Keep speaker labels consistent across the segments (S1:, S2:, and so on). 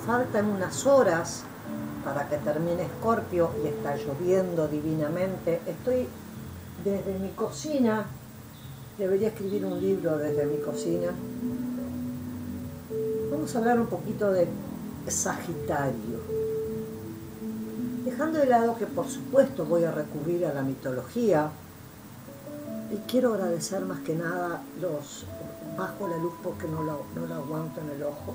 S1: faltan unas horas para que termine Escorpio y está lloviendo divinamente. Estoy desde mi cocina, debería escribir un libro desde mi cocina. Vamos a hablar un poquito de Sagitario. Dejando de lado que por supuesto voy a recurrir a la mitología, y quiero agradecer más que nada bajo la luz porque no la aguanto en el ojo.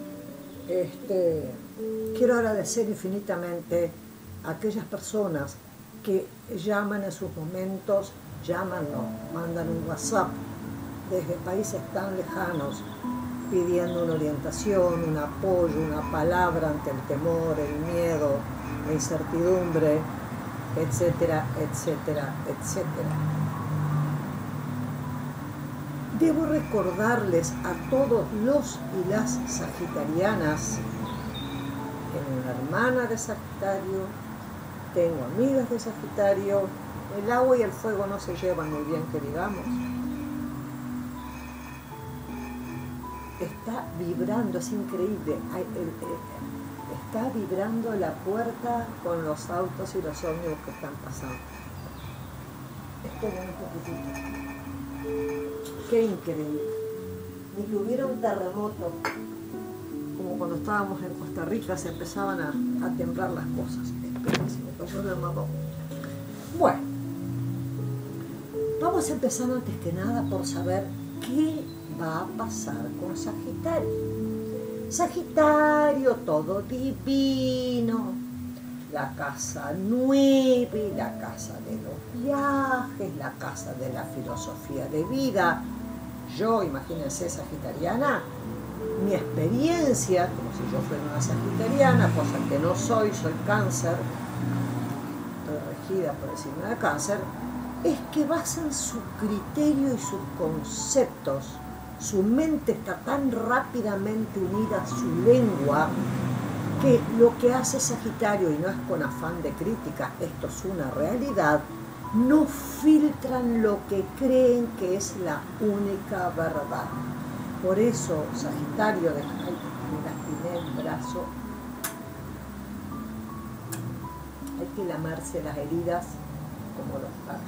S1: Quiero agradecer infinitamente a aquellas personas que llaman en sus momentos, mandan un WhatsApp desde países tan lejanos pidiendo una orientación, un apoyo, una palabra ante el temor, el miedo, la incertidumbre, etcétera, etcétera, etcétera. Debo recordarles a todos los y las sagitarianas, tengo una hermana de Sagitario, tengo amigas de Sagitario, el agua y el fuego no se llevan muy bien, que digamos. Está vibrando, es increíble, está vibrando la puerta con los autos y los ómnibus que están pasando. Esperen un poquitito. Qué increíble. Ni que hubiera un terremoto, como cuando estábamos en Costa Rica, se empezaban a temblar las cosas. Esperen, si me pasó el mapa. Bueno, vamos a empezar antes que nada por saber qué va a pasar con Sagitario. Sagitario, todo divino, la casa 9, la casa de los viajes, la casa de la filosofía de vida. Yo, imagínense, sagitariana, mi experiencia, como si yo fuera una sagitariana, cosa que no soy Cáncer, estoy regida por el signo de Cáncer, es que basan su criterio y sus conceptos, su mente está tan rápidamente unida a su lengua, que lo que hace Sagitario, y no es con afán de crítica, esto es una realidad, no filtran lo que creen que es la única verdad. Por eso Sagitario, me lastimé el brazo, hay que lamerse las heridas como los gatos.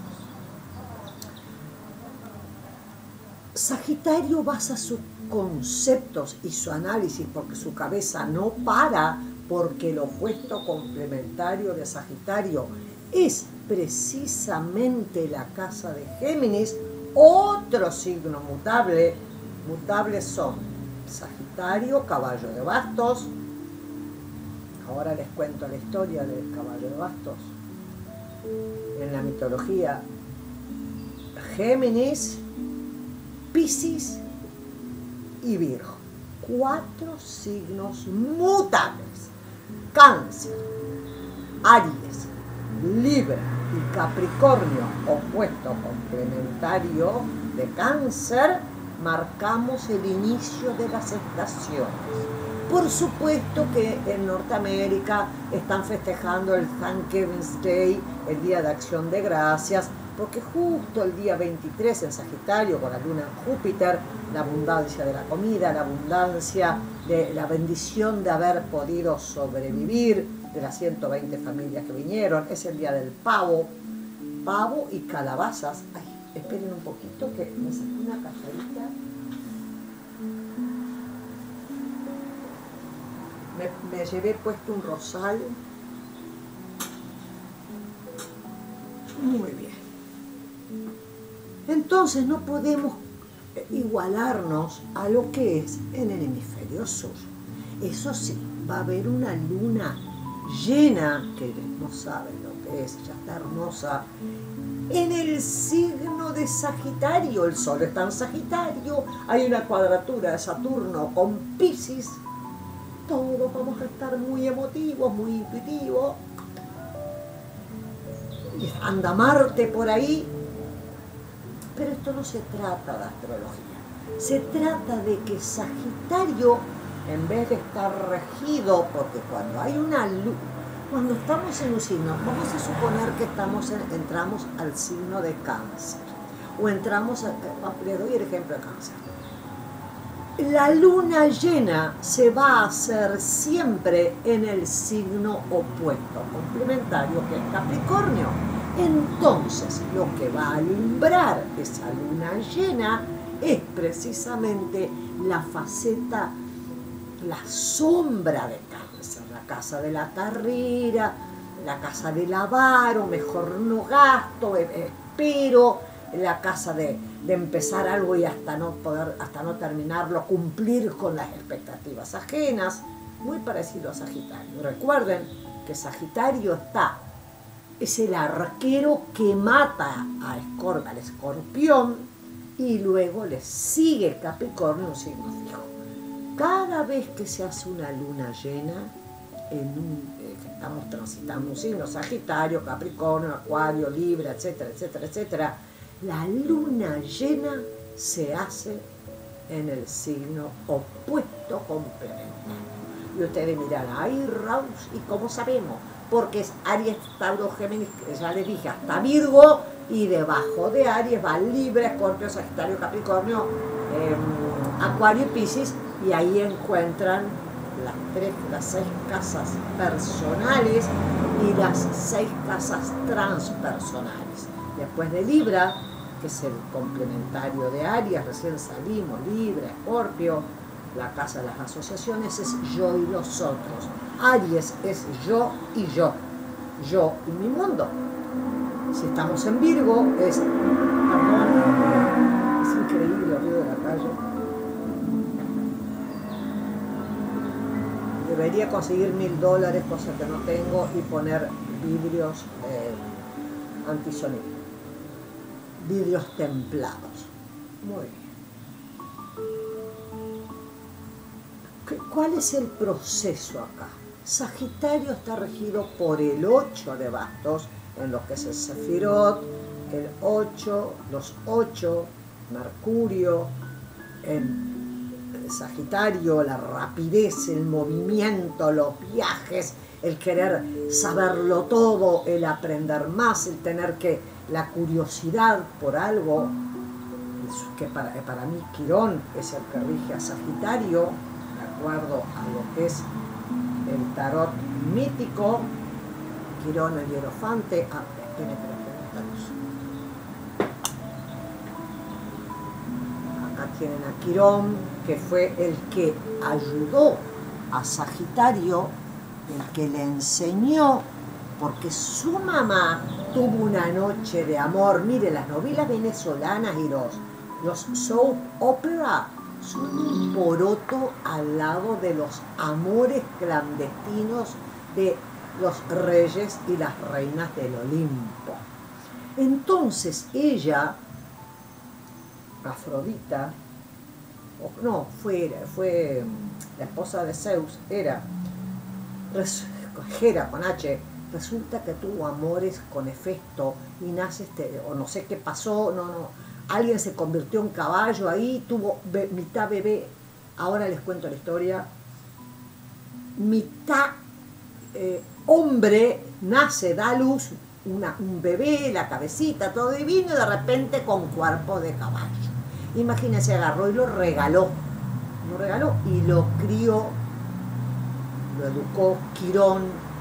S1: Sagitario basa sus conceptos y su análisis, porque su cabeza no para, porque el opuesto complementario de Sagitario es precisamente la casa de Géminis, otro signo mutable. Mutables son Sagitario, caballo de bastos. Ahora les cuento la historia del caballo de bastos. En la mitología, Géminis, Piscis y Virgo. 4 signos mutables. Cáncer, Aries, Libra y Capricornio, opuesto complementario de Cáncer, marcamos el inicio de las estaciones. Por supuesto que en Norteamérica están festejando el Thanksgiving Day, el Día de Acción de Gracias, porque justo el día 23 en Sagitario, con la luna en Júpiter, la abundancia de la comida, la abundancia de la bendición de haber podido sobrevivir, de las 120 familias que vinieron, es el día del pavo y calabazas. Ay, esperen un poquito que me saqué una cajarita. Me llevé puesto un rosal. Muy bien. Entonces no podemos igualarnos a lo que es en el hemisferio sur. Eso sí, va a haber una luna llena, que no saben lo que es, ya está hermosa, en el signo de Sagitario. El Sol está en Sagitario, hay una cuadratura de Saturno con Piscis. Todos vamos a estar muy emotivos, muy intuitivos. Anda Marte por ahí. Pero esto no se trata de astrología. Se trata de que Sagitario, en vez de estar regido, porque cuando hay una luz, cuando estamos en un signo, vamos a suponer que entramos al signo de Cáncer, o entramos, le doy el ejemplo de Cáncer. la luna llena se va a hacer siempre en el signo opuesto, complementario, que es Capricornio. Entonces, lo que va a alumbrar esa luna llena es precisamente la faceta, la sombra de Cáncer, la casa de la carrera, la casa del avaro, mejor no gasto, espero, la casa de empezar algo y hasta no terminarlo, cumplir con las expectativas ajenas, muy parecido a Sagitario. Recuerden que Sagitario es el arquero que mata al escorpión y luego le sigue Capricornio, un signo fijo. Cada vez que se hace una luna llena, estamos transitando un signo, Sagitario, Capricornio, Acuario, Libra, etcétera, etcétera, etcétera, la luna llena se hace en el signo opuesto complementario. Y ustedes miran, ay, Raus, ¿y cómo sabemos? Porque es Aries, Tauro, Géminis, ya les dije, hasta Virgo, y debajo de Aries va Libra, Escorpio, Sagitario, Capricornio, Acuario y Piscis, y ahí encuentran las 6 casas personales y las 6 casas transpersonales. Después de Libra, que es el complementario de Aries, recién salimos, Libra, Escorpio, la casa de las asociaciones es yo y los otros. Aries es yo y yo y mi mundo. Si estamos en Virgo, es increíble el ruido de la calle. Debería conseguir $1000, cosa que no tengo, y poner vidrios antisonido, vidrios templados. Muy bien. ¿Cuál es el proceso acá? Sagitario está regido por el 8 de bastos, en lo que es el Sefirot, el 8, los 8, Mercurio, en Sagitario, la rapidez, el movimiento, los viajes, el querer saberlo todo, el aprender más, el tener la curiosidad por algo, que para mí Quirón es el que rige a Sagitario, de acuerdo a lo que es el tarot mítico. Quirón, el hierofante. Esperen que les acá tienen a Quirón, que fue el que ayudó a Sagitario, el que le enseñó, porque su mamá tuvo una noche de amor. Mire, las novelas venezolanas y los soap opera son un poroto al lado de los amores clandestinos de los reyes y las reinas del Olimpo. Entonces ella, Afrodita, fue la esposa de Zeus, Hera con H, resulta que tuvo amores con Hefesto y nace o no sé qué pasó, alguien se convirtió en caballo ahí, tuvo mitad bebé, ahora les cuento la historia, mitad hombre, nace, da a luz un bebé, la cabecita, todo divino, y de repente con cuerpo de caballo. Imagínense, agarró y lo regaló y lo crió, lo educó Quirón,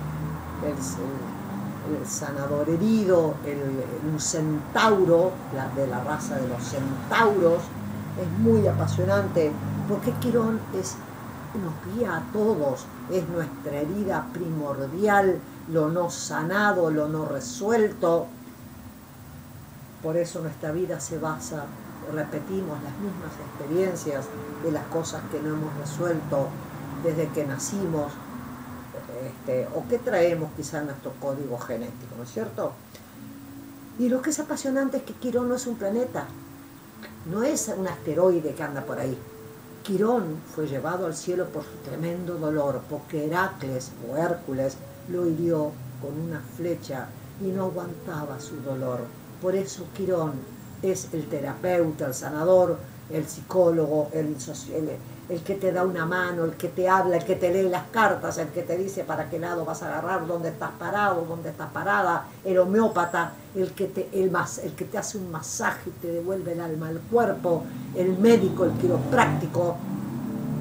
S1: el sanador herido, un centauro, de la raza de los centauros. Es muy apasionante, porque Quirón nos guía a todos, es nuestra herida primordial, lo no sanado, lo no resuelto. Por eso nuestra vida se basa, repetimos las mismas experiencias de las cosas que no hemos resuelto desde que nacimos, o que traemos quizá en nuestro código genético, ¿no es cierto? Y lo que es apasionante es que Quirón no es un planeta, no es un asteroide que anda por ahí. Quirón fue llevado al cielo por su tremendo dolor, porque Heracles o Hércules lo hirió con una flecha y no aguantaba su dolor. Por eso Quirón es el terapeuta, el sanador, el psicólogo, el que te da una mano, el que te habla, el que te lee las cartas, el que te dice para qué lado vas a agarrar, dónde estás parado, dónde estás parada, el homeópata, el que te hace un masaje y te devuelve el alma al cuerpo, el médico, el quiropráctico,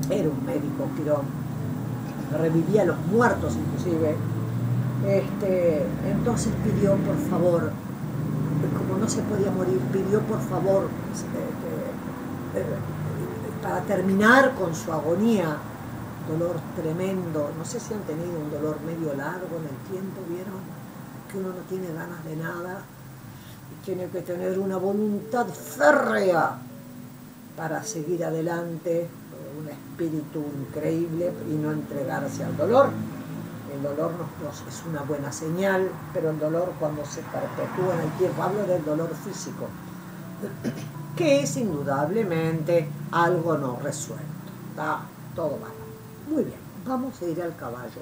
S1: era un médico Quirón, revivía a los muertos inclusive. Entonces pidió por favor, como no se podía morir, pidió por favor para terminar con su agonía, dolor tremendo. No sé si han tenido un dolor medio largo en el tiempo, ¿vieron? Que uno no tiene ganas de nada y tiene que tener una voluntad férrea para seguir adelante, un espíritu increíble y no entregarse al dolor. El dolor es una buena señal, pero el dolor cuando se perpetúa en el tiempo, hablo del dolor físico, que es indudablemente algo no resuelto. Está todo mal. Muy bien, vamos a ir al caballo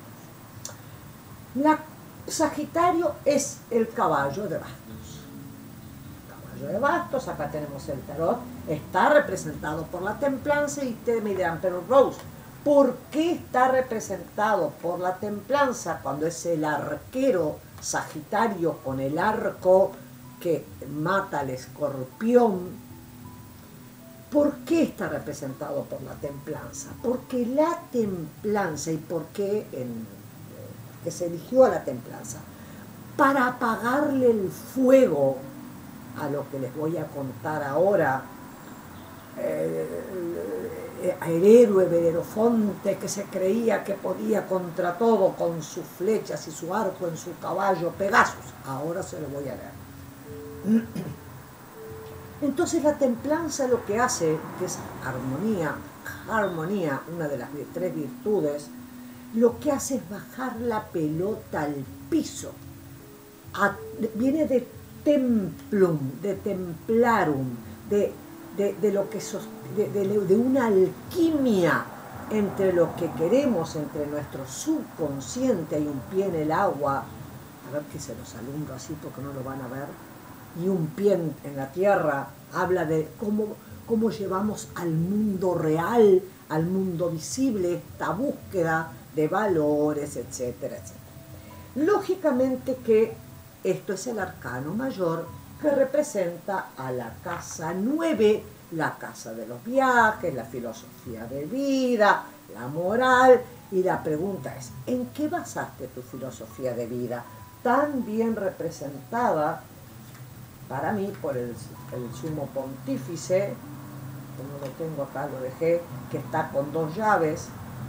S1: de bastos. Sagitario es el caballo de bastos. El caballo de bastos, acá tenemos el tarot, está representado por la templanza y ustedes me dirán, pero Rose, ¿por qué está representado por la templanza cuando es el arquero Sagitario con el arco que mata al escorpión? ¿Por qué está representado por la templanza? Porque la templanza, y por qué que se eligió a la templanza, para apagarle el fuego a lo que les voy a contar ahora, el héroe Belerofonte que se creía que podía contra todo con sus flechas y su arco en su caballo Pegasus. Ahora se lo voy a leer. Entonces la templanza lo que hace, que es armonía, una de las 3 virtudes, lo que hace es bajar la pelota al piso. Viene de templum, de templarum, de lo que de una alquimia entre lo que queremos, entre nuestro subconsciente. Hay un pie en el agua, a ver que se los alumbro así porque no lo van a ver, y un pie en la tierra. Habla de cómo llevamos al mundo real, al mundo visible, esta búsqueda de valores, etcétera, etcétera. Lógicamente que esto es el arcano mayor, que representa a la casa 9, la casa de los viajes, la filosofía de vida, la moral. Y la pregunta es, ¿en qué basaste tu filosofía de vida? Tan bien representada para mí por el sumo pontífice, como lo tengo acá, lo dejé, que está con 2 llaves.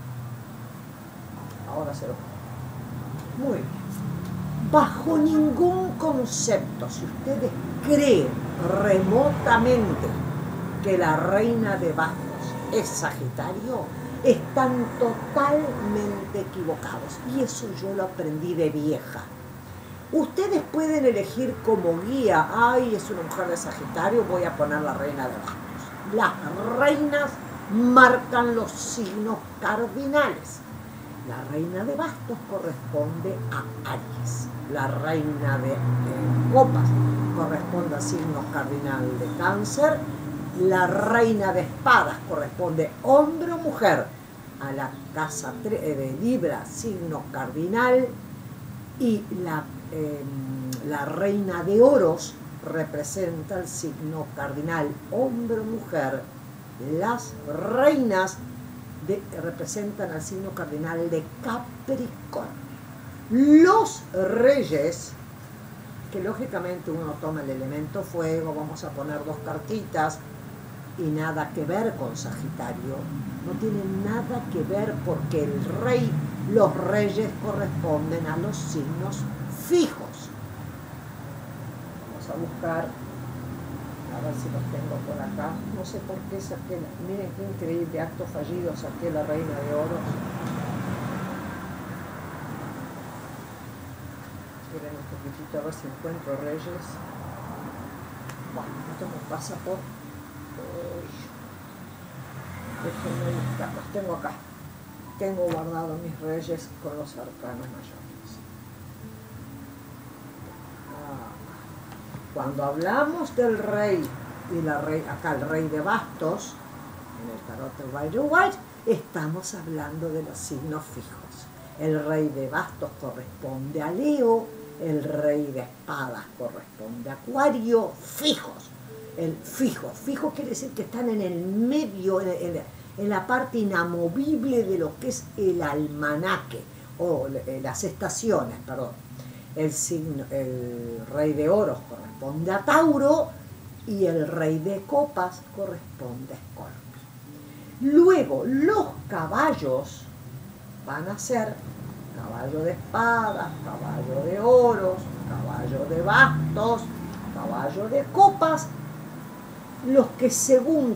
S1: Ahora se lo pongo. Muy bien. Bajo ningún concepto, si ustedes creen remotamente que la reina de bastos es Sagitario, están totalmente equivocados. Y eso yo lo aprendí de vieja. Ustedes pueden elegir como guía, ay, es una mujer de Sagitario, voy a poner la reina de bastos. Las reinas marcan los signos cardinales. La reina de bastos corresponde a Aries. La reina de copas corresponde al signo cardinal de Cáncer. La reina de espadas corresponde hombre o mujer a la casa de Libra, signo cardinal. Y la reina de oros representa el signo cardinal hombre o mujer. Las reinas representan al signo cardinal de Capricornio. Los reyes, que lógicamente uno toma el elemento fuego, vamos a poner 2 cartitas, y nada que ver con Sagitario, no tienen nada que ver porque los reyes corresponden a los signos fijos. Vamos a buscar, a ver si los tengo por acá. No sé por qué saqué, miren qué increíble acto fallido, saqué la reina de oros. Esperen un poquitito a ver si encuentro reyes. Bueno, esto me pasa por... Déjenme buscar, los tengo acá. Tengo guardado mis reyes con los arcanos mayores. Cuando hablamos del rey y la reina, acá el rey de bastos, en el tarot de Rider-Waite, estamos hablando de los signos fijos. El rey de bastos corresponde a Leo, el rey de espadas corresponde a Acuario, fijos. el fijo. Fijo quiere decir que están en el medio, en la parte inamovible de lo que es el almanaque, o las estaciones, perdón. El rey de oros corresponde a Tauro y el rey de copas corresponde a Escorpio. Luego, los caballos van a ser caballo de espadas, caballo de oros, caballo de bastos, caballo de copas, los que según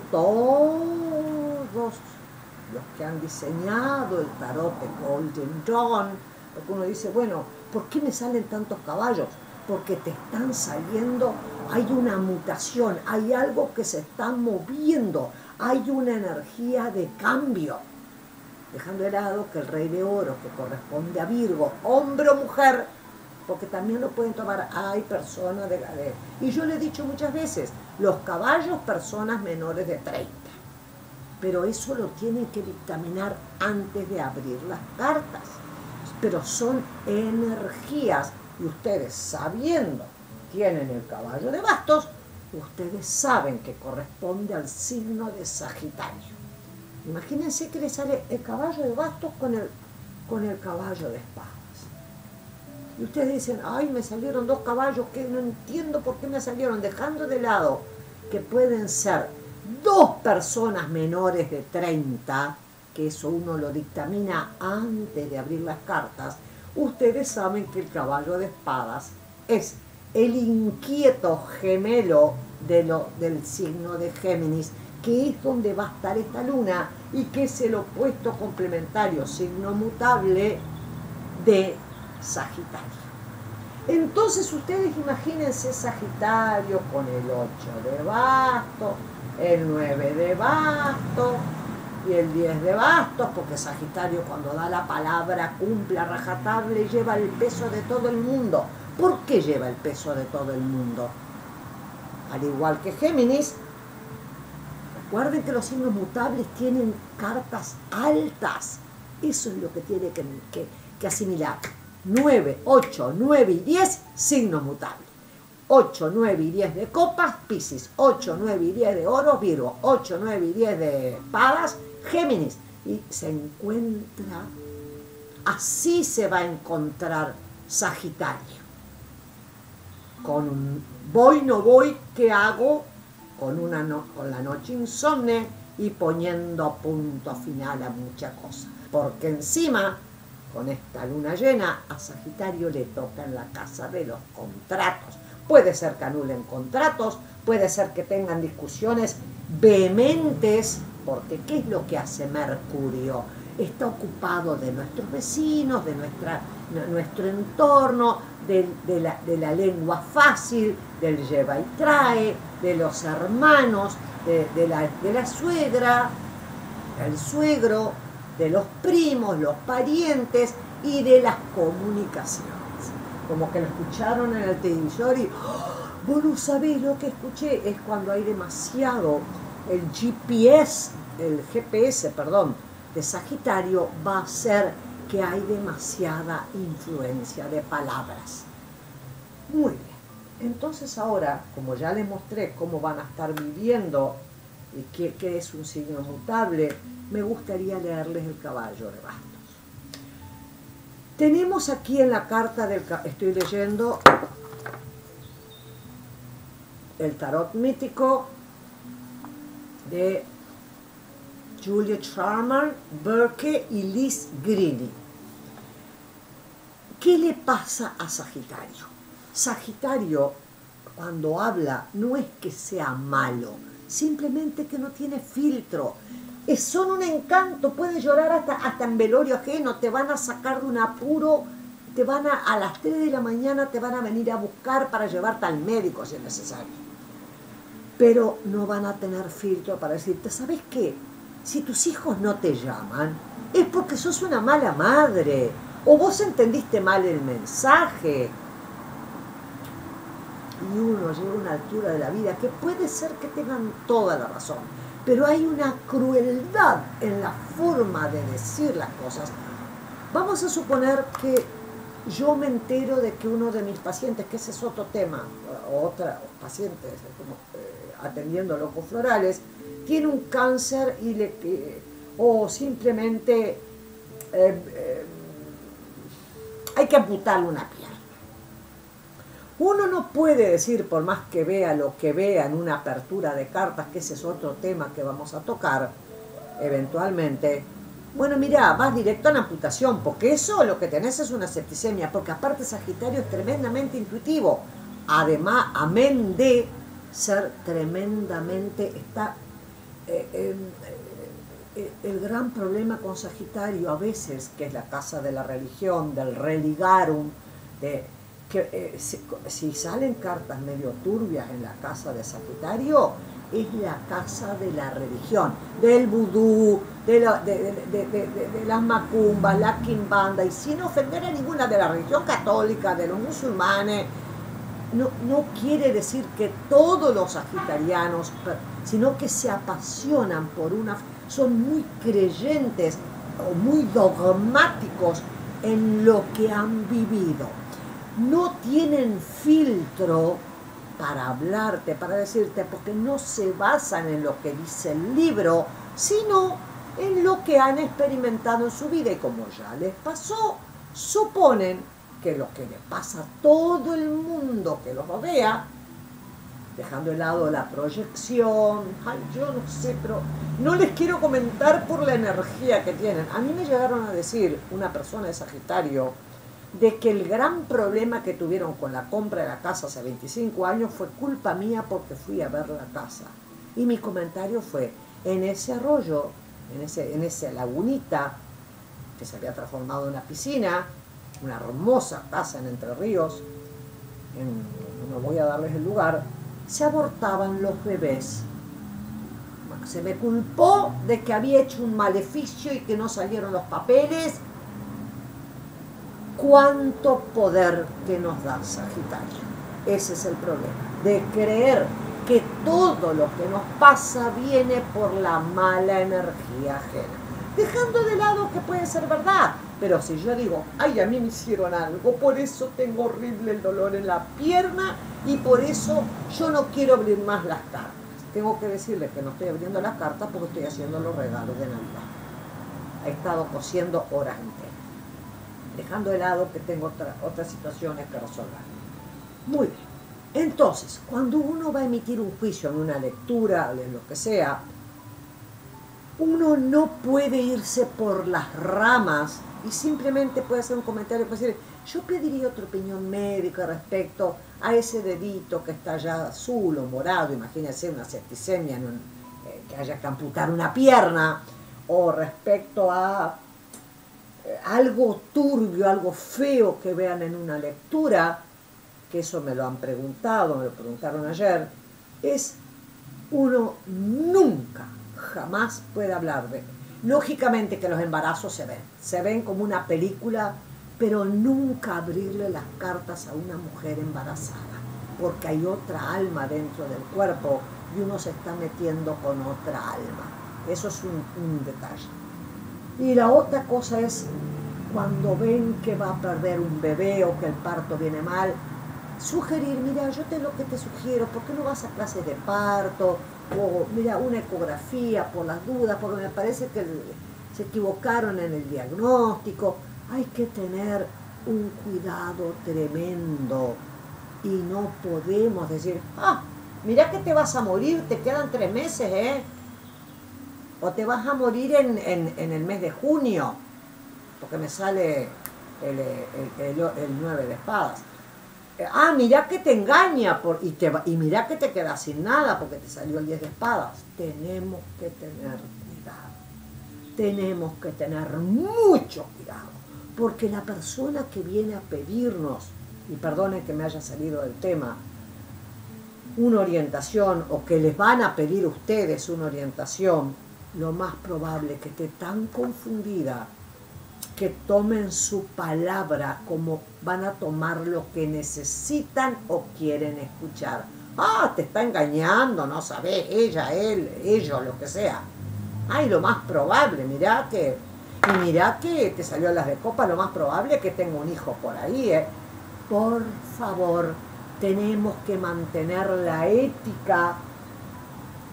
S1: todos los que han diseñado el tarot de Golden Dawn, porque uno dice, bueno, ¿por qué me salen tantos caballos? Porque te están saliendo, hay una mutación, hay algo que se está moviendo, hay una energía de cambio. Dejando de lado que el rey de oro, que corresponde a Virgo, hombre o mujer, porque también lo pueden tomar, hay personas y yo le he dicho muchas veces, los caballos, personas menores de 30. Pero eso lo tienen que dictaminar antes de abrir las cartas. Pero son energías, y ustedes sabiendo, tienen el caballo de bastos, ustedes saben que corresponde al signo de Sagitario. Imagínense que le sale el caballo de bastos con el caballo de espadas. Y ustedes dicen, ay, me salieron dos caballos que no entiendo por qué me salieron, dejando de lado que pueden ser dos personas menores de 30, que eso uno lo dictamina antes de abrir las cartas. Ustedes saben que el caballo de espadas es el inquieto gemelo del signo de Géminis, que es donde va a estar esta luna y que es el opuesto complementario, signo mutable de Sagitario. Entonces ustedes imagínense Sagitario con el 8 de bastos, el 9 de bastos y el 10 de bastos, porque Sagitario cuando da la palabra cumple a rajatabla, lleva el peso de todo el mundo. ¿Por qué lleva el peso de todo el mundo? Al igual que Géminis, recuerden que los signos mutables tienen cartas altas. Eso es lo que tiene que asimilar. 9, 8, 9 y 10, signos mutables. 8, 9 y 10 de copas, Piscis. 8, 9 y 10 de oro, Virgo. 8, 9 y 10 de espadas, Géminis. Y se encuentra, así se va a encontrar Sagitario. Con un voy, no voy, ¿qué hago? Con la noche insomne y poniendo punto final a muchas cosas. Porque encima, con esta luna llena, a Sagitario le toca en la casa de los contratos. Puede ser que anulen contratos, puede ser que tengan discusiones vehementes, porque ¿qué es lo que hace Mercurio? Está ocupado de nuestros vecinos, de nuestro entorno, de la lengua fácil, del lleva y trae, de los hermanos, de la suegra, el suegro, de los primos, los parientes y de las comunicaciones. Como que lo escucharon en el televisor y ¡oh! Vos no sabés lo que escuché. Es cuando hay demasiado, el GPS de Sagitario va a hacer que hay demasiada influencia de palabras. Muy bien. Entonces ahora, como ya les mostré cómo van a estar viviendo y qué es un signo mutable, me gustaría leerles el caballo de bastos. Tenemos aquí en la carta estoy leyendo el tarot mítico de Julia Charman, Burke y Liz Greeley. ¿Qué le pasa a Sagitario? Sagitario, cuando habla, no es que sea malo, simplemente que no tiene filtro. Son un encanto, puedes llorar hasta en velorio ajeno, te van a sacar de un apuro, a las 3 de la mañana te van a venir a buscar para llevarte al médico si es necesario. Pero no van a tener filtro para decirte, ¿sabes qué? Si tus hijos no te llaman, es porque sos una mala madre, o vos entendiste mal el mensaje. Y uno llega a una altura de la vida que puede ser que tengan toda la razón, pero hay una crueldad en la forma de decir las cosas. Vamos a suponer que yo me entero de que uno de mis pacientes, que ese es otro tema, otra paciente, atendiendo locos florales, tiene un cáncer o simplemente hay que amputarle una pierna. Uno no puede decir, por más que vea lo que vea en una apertura de cartas, que ese es otro tema que vamos a tocar eventualmente, bueno, mira, vas directo a la amputación, porque eso lo que tenés es una septicemia, porque aparte Sagitario es tremendamente intuitivo, además, amén de ser tremendamente, el gran problema con Sagitario a veces, que es la casa de la religión, del religarum, que si salen cartas medio turbias en la casa de Sagitario, es la casa de la religión, del vudú, de las macumbas, la quimbanda, y sin ofender a ninguna, de la religión católica, de los musulmanes. No quiere decir que todos los sagitarianos, sino que se apasionan por son muy creyentes o muy dogmáticos en lo que han vivido. No tienen filtro para hablarte, para decirte, porque no se basan en lo que dice el libro, sino en lo que han experimentado en su vida, y como ya les pasó, suponen que lo que le pasa a todo el mundo que los rodea, dejando de lado la proyección, yo no sé, pero no les quiero comentar por la energía que tienen. A mí me llegaron a decir una persona de Sagitario de que el gran problema que tuvieron con la compra de la casa hace 25 años fue culpa mía porque fui a ver la casa. Y mi comentario fue, en ese arroyo, en esa lagunita que se había transformado en una piscina, una hermosa casa en Entre Ríos, no voy a darles el lugar, se abortaban los bebés. Se me culpó de que había hecho un maleficio y que no salieron los papeles. ¿Cuánto poder que nos da Sagitario? Ese es el problema, de creer que todo lo que nos pasa viene por la mala energía ajena. Dejando de lado que puede ser verdad, pero si yo digo, ay, a mí me hicieron algo, por eso tengo horrible el dolor en la pierna y por eso yo no quiero abrir más las cartas. Tengo que decirle que no estoy abriendo las cartas porque estoy haciendo los regalos de Navidad. He estado cosiendo horas enteras, dejando de lado que tengo otras situaciones que resolver. Muy bien. Entonces, cuando uno va a emitir un juicio en una lectura, en lo que sea, uno no puede irse por las ramas y simplemente puede hacer un comentario, puede decir, yo pediría otra opinión médica respecto a ese dedito que está ya azul o morado, imagínense una septicemia, que haya que amputar una pierna, o respecto a algo turbio, algo feo que vean en una lectura, que eso me lo han preguntado, me lo preguntaron ayer, uno nunca, jamás puede hablar de... Lógicamente que los embarazos se ven como una película, pero nunca abrirle las cartas a una mujer embarazada, porque hay otra alma dentro del cuerpo y uno se está metiendo con otra alma. Eso es un detalle. Y la otra cosa es cuando ven que va a perder un bebé o que el parto viene mal, sugerir, mira, lo que te sugiero, ¿por qué no vas a clases de parto? O mira, una ecografía por las dudas, porque me parece que se equivocaron en el diagnóstico. Hay que tener un cuidado tremendo y no podemos decir, mira que te vas a morir, te quedan 3 meses, o te vas a morir en el mes de junio, porque me sale el 9 de espadas. Mirá que te engaña y mirá que te quedas sin nada porque te salió el 10 de espadas. Tenemos que tener cuidado. Tenemos que tener mucho cuidado. Porque la persona que viene a pedirnos, y perdonen que me haya salido del tema, una orientación o que les van a pedir a ustedes una orientación, lo más probable es que esté tan confundida que tomen su palabra como van a tomar lo que necesitan o quieren escuchar. Te está engañando, no sabés, ella, él, ellos, lo que sea. Lo más probable, mirá que te salió las de copa, lo más probable es que tenga un hijo por ahí, Por favor, tenemos que mantener la ética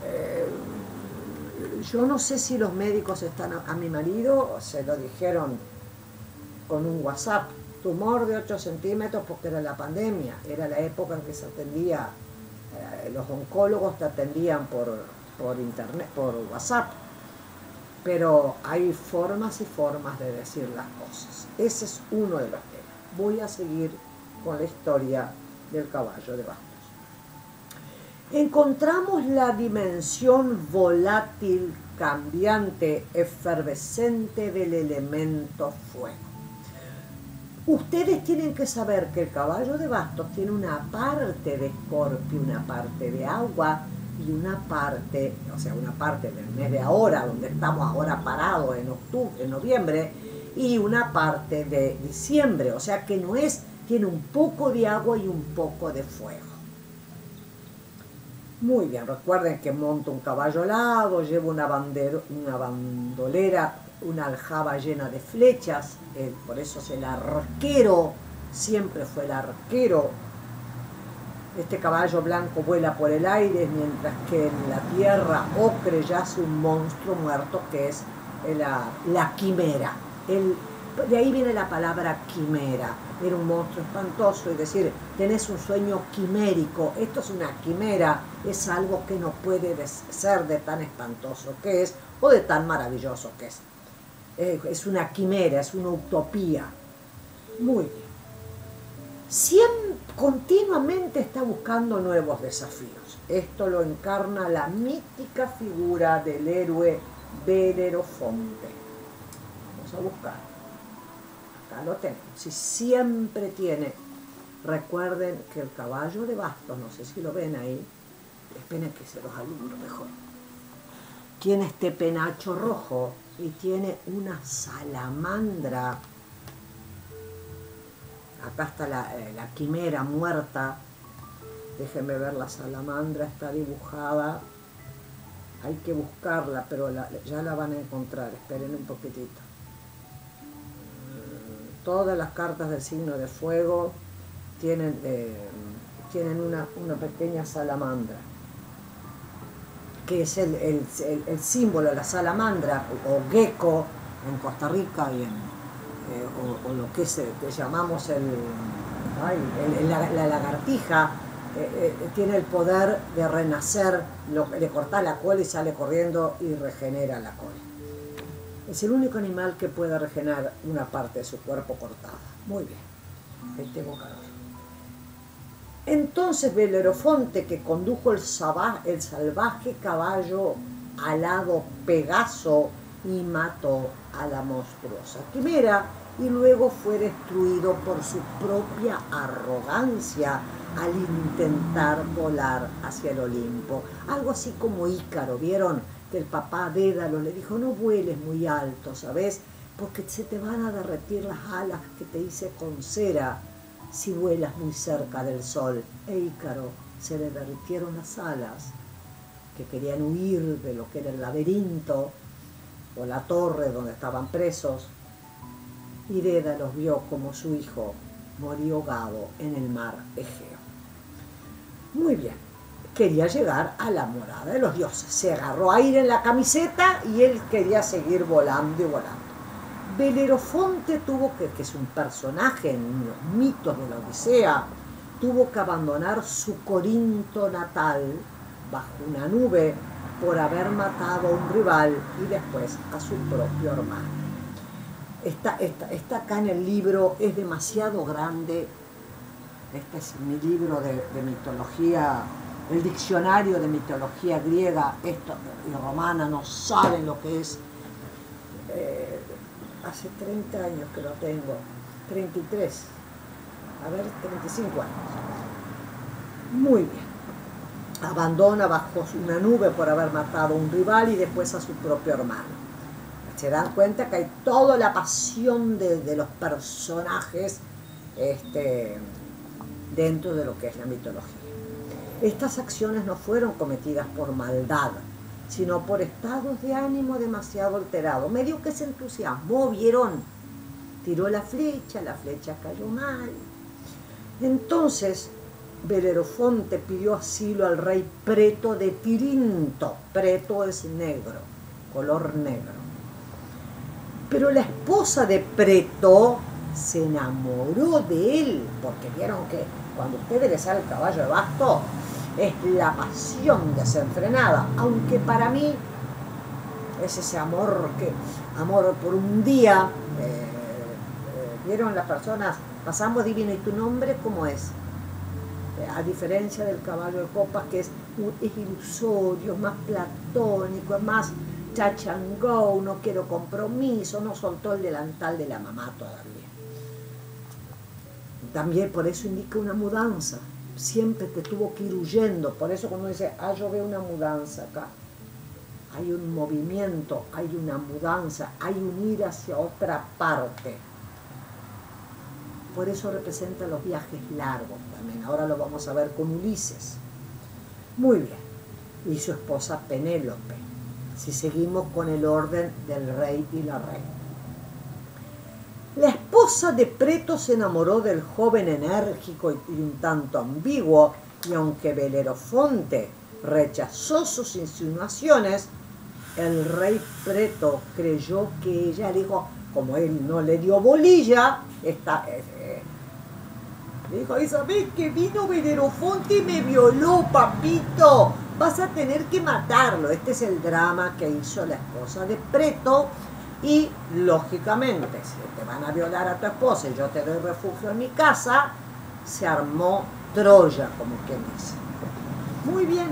S1: Yo no sé si los médicos están... A mi marido se lo dijeron con un WhatsApp, tumor de 8 centímetros porque era la pandemia, era la época en que se atendía, los oncólogos te atendían por internet, por WhatsApp, pero hay formas y formas de decir las cosas. Ese es uno de los temas. Voy a seguir con la historia del caballo de bastos. Encontramos la dimensión volátil, cambiante, efervescente del elemento fuego. Ustedes tienen que saber que el caballo de bastos tiene una parte de Escorpio, una parte de agua y una parte, o sea, una parte del mes de ahora, donde estamos ahora parados en octubre, en noviembre, y una parte de diciembre, o sea que no es, tiene un poco de agua y un poco de fuego. Muy bien, recuerden que monto un caballo alado, llevo una bandolera, una aljaba llena de flechas, por eso es el arquero, siempre fue el arquero. Este caballo blanco vuela por el aire, mientras que en la tierra ocre yace un monstruo muerto que es la quimera. De ahí viene la palabra quimera. Era un monstruo espantoso, es decir, tenés un sueño quimérico. Esto es una quimera, es algo que no puede ser de tan espantoso que es o de tan maravilloso que es. Es una quimera, es una utopía. Muy bien. Continuamente está buscando nuevos desafíos. Esto lo encarna la mítica figura del héroe Belerofonte. Vamos a buscar. Acá lo tenemos. Si siempre tiene, recuerden que el caballo de bastos, no sé si lo ven ahí, esperen que se los alumbro mejor. Tiene este penacho rojo y tiene una salamandra. Acá está la quimera muerta. Déjenme ver, la salamandra está dibujada. Hay que buscarla, pero ya la van a encontrar. Esperen un poquitito. Todas las cartas del signo de fuego tienen una pequeña salamandra, que es el símbolo de la salamandra, o gecko en Costa Rica, y o lo que llamamos la lagartija, tiene el poder de renacer, le cortás la cola y sale corriendo y regenera la cola. Es el único animal que puede regenerar una parte de su cuerpo cortada. Muy bien, ahí tengo calor. Entonces Belerofonte, que condujo el salvaje caballo alado Pegaso y mató a la monstruosa quimera, y luego fue destruido por su propia arrogancia al intentar volar hacia el Olimpo. Algo así como Ícaro, ¿vieron? Que el papá Dédalo le dijo, no vueles muy alto, ¿sabes? Porque se te van a derretir las alas que te hice con cera si vuelas muy cerca del sol. E Ícaro se le derritieron las alas, que querían huir de lo que era el laberinto o la torre donde estaban presos, y Dédalo vio como su hijo murió ahogado en el mar Egeo. Muy bien, quería llegar a la morada de los dioses. Se agarró aire en la camiseta y él quería seguir volando y volando. Belerofonte tuvo que es un personaje en los mitos de la Odisea, tuvo que abandonar su Corinto natal bajo una nube por haber matado a un rival y después a su propio hermano. Está acá en el libro, es demasiado grande. Este es mi libro de mitología, el diccionario de mitología griega y romana, no saben lo que es. Hace 30 años que lo tengo, 33, 35 años. Muy bien. Abandona bajo una nube por haber matado a un rival y después a su propio hermano. Se dan cuenta que hay toda la pasión de los personajes dentro de lo que es la mitología. Estas acciones no fueron cometidas por maldad, sino por estados de ánimo demasiado alterados. Medio que se entusiasmó, ¿vieron? Tiró la flecha cayó mal. Entonces, Belerofonte pidió asilo al rey Preto de Tirinto. Preto es negro, color negro. Pero la esposa de Preto se enamoró de él, porque vieron que cuando a ustedes les sale el caballo de basto, es la pasión desenfrenada, aunque para mí es ese amor por un día. Vieron las personas, pasamos divino, ¿y tu nombre cómo es? A diferencia del caballo de copas, que es ilusorio, es más platónico, es más touch and go, no quiero compromiso, no soltó el delantal de la mamá todavía. También por eso indica una mudanza, siempre te tuvo que ir huyendo, por eso cuando dice, yo veo una mudanza acá, hay un movimiento, hay una mudanza, hay un ir hacia otra parte. Por eso representa los viajes largos también. Ahora lo vamos a ver con Ulises. Muy bien. Y su esposa Penélope. Si seguimos con el orden del rey y la reina. La esposa de Preto se enamoró del joven enérgico y un tanto ambiguo, y aunque Belerofonte rechazó sus insinuaciones, el rey Preto creyó que ella, dijo, como él no le dio bolilla, dijo, ¿y sabés que vino Belerofonte y me violó, papito? Vas a tener que matarlo. Este es el drama que hizo la esposa de Preto. Y, lógicamente, si te van a violar a tu esposa y yo te doy refugio en mi casa, se armó Troya, como quien dice. Muy bien.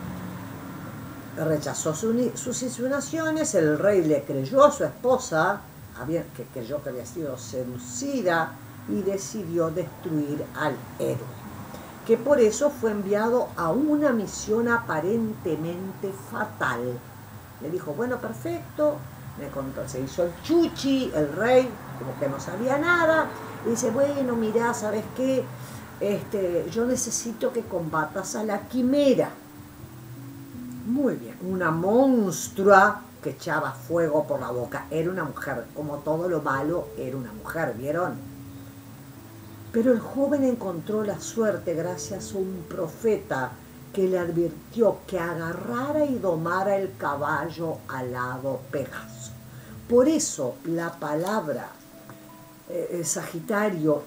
S1: Rechazó sus insinuaciones, el rey le creyó a su esposa, que creyó que había sido seducida, y decidió destruir al héroe, que por eso fue enviado a una misión aparentemente fatal. Le dijo, bueno, perfecto, se hizo el chuchi, el rey, como que no sabía nada, y dice, bueno, mirá, ¿sabes qué? Yo necesito que combatas a la quimera. Muy bien, una monstrua que echaba fuego por la boca. Era una mujer, como todo lo malo, era una mujer, ¿vieron? Pero el joven encontró la suerte gracias a un profeta que le advirtió que agarrara y domara el caballo alado Pegaso. Por eso la palabra Sagitario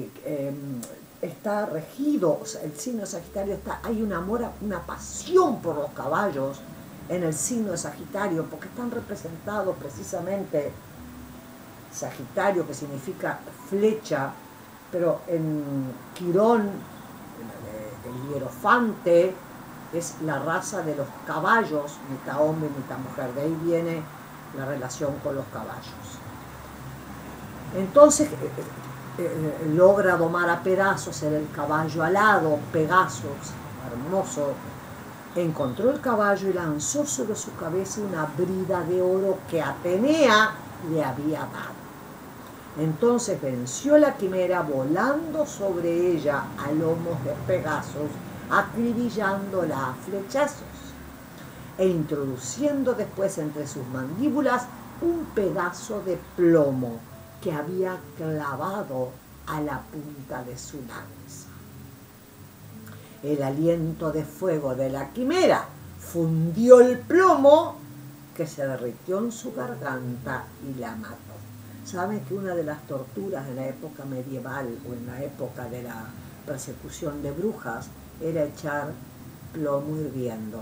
S1: está regido, o sea, el signo de Sagitario hay un amor, una pasión por los caballos en el signo de Sagitario, porque están representados precisamente Sagitario, que significa flecha, pero en Quirón, el hierofante, es la raza de los caballos, mitad hombre, mitad mujer. De ahí viene la relación con los caballos. Entonces logra domar a Pegasus, era el caballo alado, Pegasus, hermoso. Encontró el caballo y lanzó sobre su cabeza una brida de oro que Atenea le había dado. Entonces venció la quimera volando sobre ella a lomos de Pegasus, acribillándola a flechazos e introduciendo después entre sus mandíbulas un pedazo de plomo que había clavado a la punta de su lanza. El aliento de fuego de la quimera fundió el plomo que se derritió en su garganta y la mató. Saben que una de las torturas de la época medieval o en la época de la persecución de brujas era echar plomo hirviendo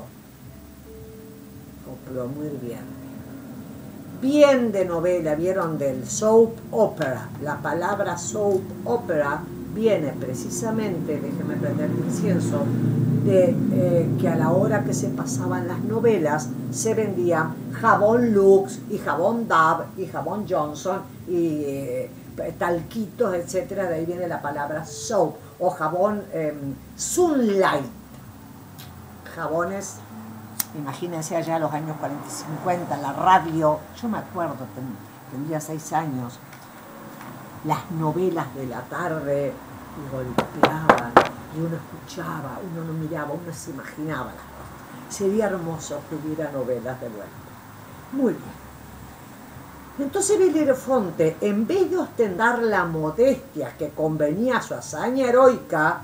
S1: o plomo hirviente. Bien de novela, vieron, del soap opera. La palabra soap opera viene precisamente, déjenme prender el incienso, de que a la hora que se pasaban las novelas se vendía jabón Lux y jabón Dove y jabón Johnson y talquitos, etcétera. De ahí viene la palabra soap, o jabón Sunlight, jabones. Imagínense allá los años 40 y 50, la radio, yo me acuerdo, tendría 6 años, las novelas de la tarde golpeaban y uno escuchaba, uno no miraba, uno se imaginaba las cosas. Sería hermoso que hubiera novelas de vuelta. Muy bien. Entonces Belerofonte, en vez de ostentar la modestia que convenía a su hazaña heroica,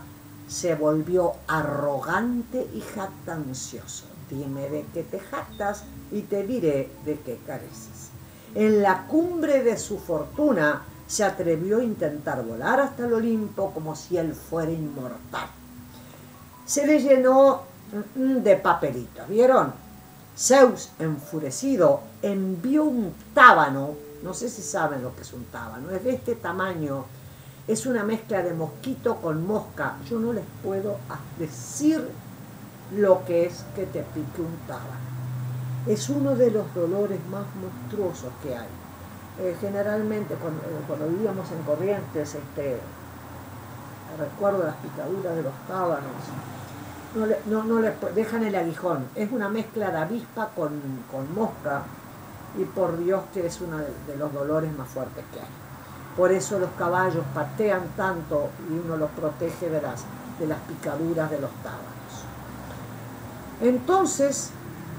S1: se volvió arrogante y jactancioso. Dime de qué te jactas y te diré de qué careces. En la cumbre de su fortuna se atrevió a intentar volar hasta el Olimpo como si él fuera inmortal. Se le llenó de papelitos, ¿vieron? Zeus, enfurecido, envió un tábano, no sé si saben lo que es un tábano, es de este tamaño, es una mezcla de mosquito con mosca. Yo no les puedo decir lo que es que te pique un tábano. Es uno de los dolores más monstruosos que hay. Generalmente, cuando vivíamos en Corrientes, recuerdo las picaduras de los tábanos. No les dejan el aguijón. Es una mezcla de avispa con mosca, y por Dios que es uno de los dolores más fuertes que hay. Por eso los caballos patean tanto y uno los protege de las picaduras de los tábanos. Entonces,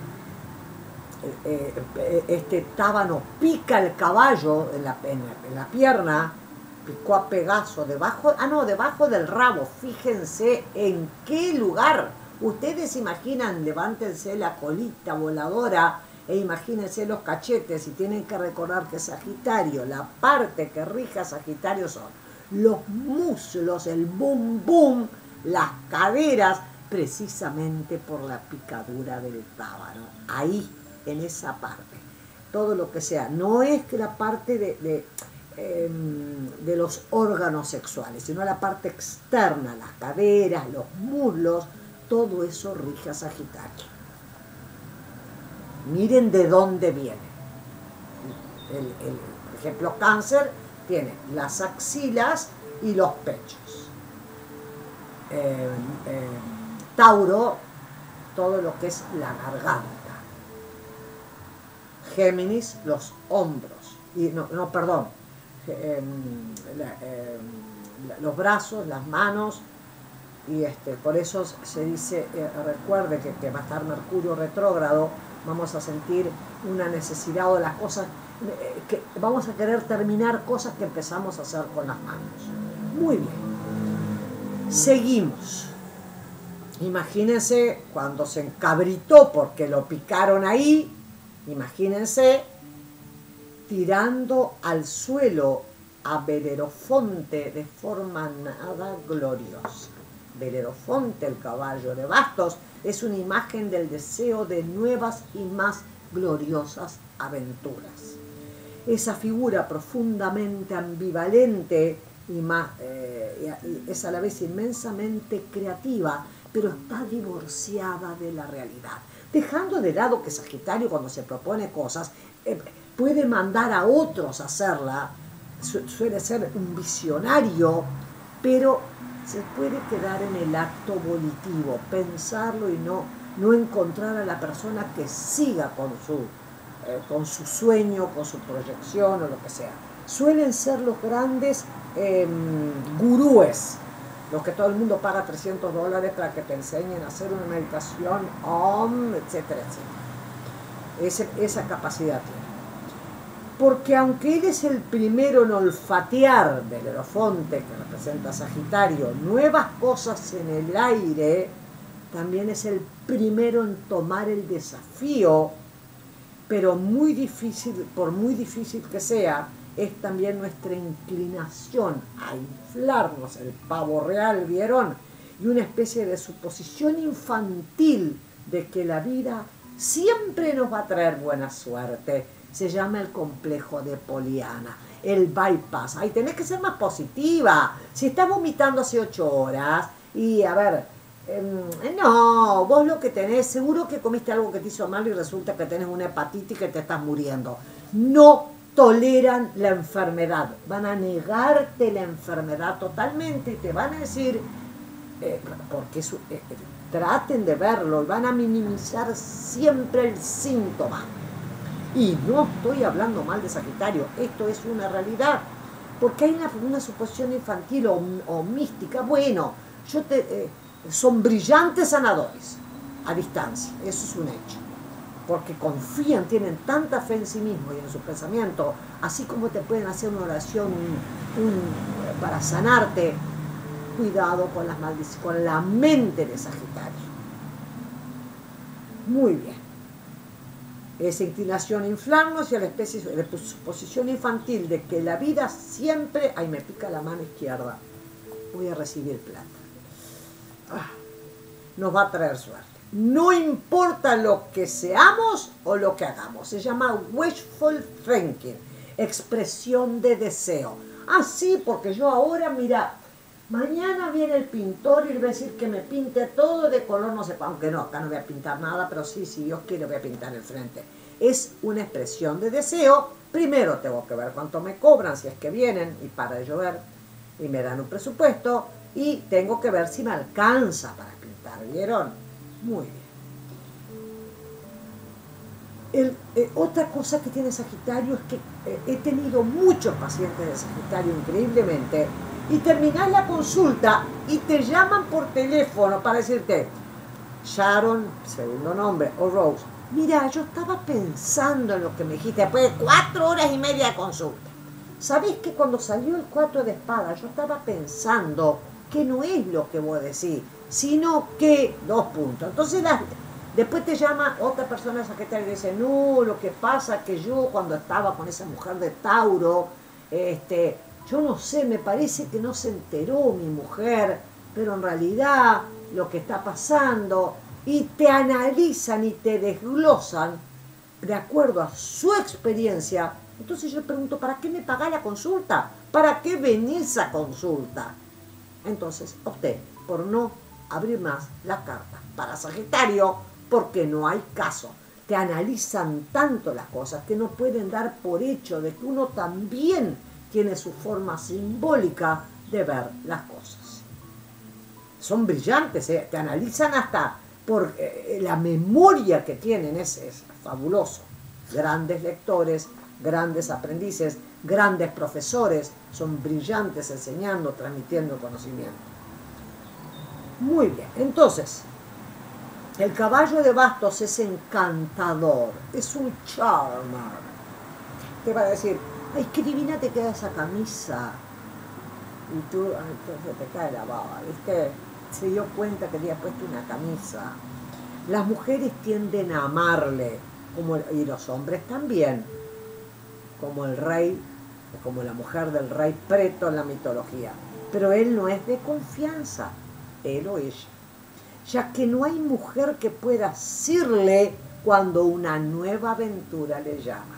S1: este tábano pica el caballo en la pierna, picó a Pegaso debajo del rabo. Fíjense en qué lugar. Ustedes imaginan, levántense la colita voladora e imagínense los cachetes, y tienen que recordar que Sagitario, la parte que rige a Sagitario son los muslos, el bum bum, las caderas, precisamente por la picadura del tábano. Ahí, en esa parte, todo lo que sea, no es que la parte de los órganos sexuales, sino la parte externa, las caderas, los muslos, todo eso rige a Sagitario. Miren de dónde viene. Por ejemplo, Cáncer tiene las axilas y los pechos. Tauro, todo lo que es la garganta. Géminis, los hombros. Y los brazos, las manos. Y por eso se dice, recuerde que va a estar Mercurio retrógrado, vamos a sentir una necesidad de las cosas, que vamos a querer terminar cosas que empezamos a hacer con las manos. Muy bien. Seguimos. Imagínense cuando se encabritó porque lo picaron ahí, imagínense tirando al suelo a Belerofonte de forma nada gloriosa. Belerofonte, el caballo de bastos, es una imagen del deseo de nuevas y más gloriosas aventuras. Esa figura profundamente ambivalente y es a la vez inmensamente creativa, pero está divorciada de la realidad. Dejando de lado que Sagitario, cuando se propone cosas, puede mandar a otros a hacerla, suele ser un visionario, pero se puede quedar en el acto volitivo, pensarlo y no encontrar a la persona que siga con su sueño, con su proyección o lo que sea. Suelen ser los grandes gurúes, los que todo el mundo paga $300 para que te enseñen a hacer una meditación, etcétera, etcétera. Esa capacidad tiene. Porque aunque él es el primero en olfatear, Belerofonte, que representa a Sagitario, nuevas cosas en el aire, también es el primero en tomar el desafío, pero muy difícil, por muy difícil que sea, es también nuestra inclinación a inflarnos, el pavo real, ¿vieron? Y una especie de suposición infantil de que la vida siempre nos va a traer buena suerte. Se llama el complejo de Poliana, el bypass. Ay, tenés que ser más positiva. Si estás vomitando hace 8 horas y, a ver, no, vos lo que tenés, seguro que comiste algo que te hizo mal y resulta que tenés una hepatitis y que te estás muriendo. No toleran la enfermedad. Van a negarte la enfermedad totalmente y te van a decir, porque traten de verlo, y van a minimizar siempre el síntoma. Y no estoy hablando mal de Sagitario, esto es una realidad, porque hay una suposición infantil o mística. Bueno, son brillantes sanadores a distancia, eso es un hecho, porque confían, tienen tanta fe en sí mismos y en su pensamiento, así como te pueden hacer una oración para sanarte, cuidado con las maldiciones, con la mente de Sagitario. Muy bien. Esa inclinación a inflarnos y a la especie de posición infantil de que la vida siempre, ahí me pica la mano izquierda, voy a recibir plata, nos va a traer suerte. No importa lo que seamos o lo que hagamos, se llama wishful thinking, expresión de deseo. Ah, sí, porque yo ahora, mira, mañana viene el pintor y le voy a decir que me pinte todo de color, no sé, aunque no, acá no voy a pintar nada, pero sí, si Dios quiere voy a pintar el frente. Es una expresión de deseo. Primero tengo que ver cuánto me cobran, si es que vienen, y para de llover, y me dan un presupuesto, y tengo que ver si me alcanza para pintar, ¿vieron? Muy bien. Otra cosa que tiene Sagitario es que he tenido muchos pacientes de Sagitario, increíblemente, y terminás la consulta y te llaman por teléfono para decirte, Sharon, segundo nombre, o Rose, mira, yo estaba pensando en lo que me dijiste después de 4 horas y media de consulta. ¿Sabés que cuando salió el 4 de espadas yo estaba pensando que no es lo que vos decís, sino que 2 puntos? Entonces después te llama otra persona Sagitario y dice, no, lo que pasa es que yo cuando estaba con esa mujer de Tauro, yo no sé, me parece que no se enteró mi mujer, pero en realidad lo que está pasando, y te analizan y te desglosan de acuerdo a su experiencia. Entonces yo pregunto, ¿para qué me pagás la consulta? ¿Para qué venís a consulta? Entonces opté por no abrir más la carta para Sagitario, porque no hay caso. Te analizan tanto las cosas que no pueden dar por hecho de que uno también tiene su forma simbólica de ver las cosas. Son brillantes, te analizan hasta por la memoria que tienen, es fabuloso. Grandes lectores, grandes aprendices, grandes profesores, son brillantes enseñando, transmitiendo conocimiento. Muy bien, entonces, el caballo de bastos es encantador, es un charmer. Te va a decir, ay, qué divina te queda esa camisa. Y tú, entonces te cae la baba, ¿viste? Se dio cuenta que había puesto una camisa. Las mujeres tienden a amarle, y los hombres también, como el rey, como la mujer del rey Preto en la mitología. Pero él no es de confianza, él o ella, ya que no hay mujer que pueda asirle cuando una nueva aventura le llama.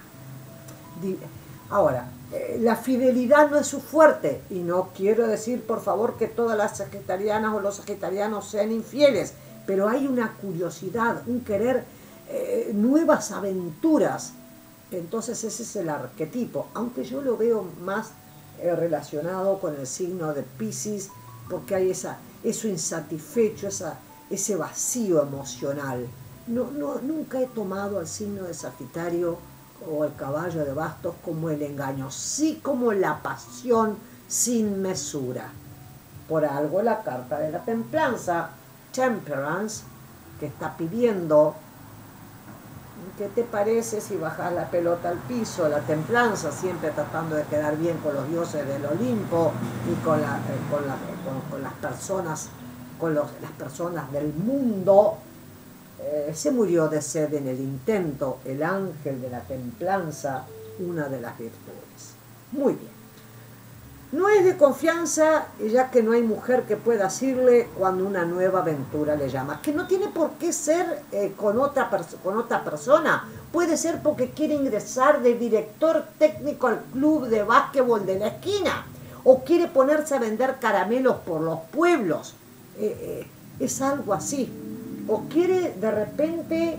S1: Ahora, la fidelidad no es su fuerte, y no quiero decir, por favor, que todas las sagitarianas o los sagitarianos sean infieles, pero hay una curiosidad, un querer nuevas aventuras. Entonces ese es el arquetipo, aunque yo lo veo más relacionado con el signo de Piscis, porque hay eso insatisfecho, ese vacío emocional. Nunca he tomado al signo de Sagitario o el caballo de bastos como el engaño, sí como la pasión sin mesura. Por algo la carta de la templanza, Temperance, que está pidiendo, ¿qué te parece si bajas la pelota al piso? La templanza, siempre tratando de quedar bien con los dioses del Olimpo y con las personas del mundo. Se murió de sed en el intento, el ángel de la templanza, una de las virtudes. Muy bien. No es de confianza, ya que no hay mujer que pueda asirle cuando una nueva aventura le llama. Que no tiene por qué ser con otra persona. Puede ser porque quiere ingresar de director técnico al club de básquetbol de la esquina. O quiere ponerse a vender caramelos por los pueblos. Es algo así. O quiere de repente,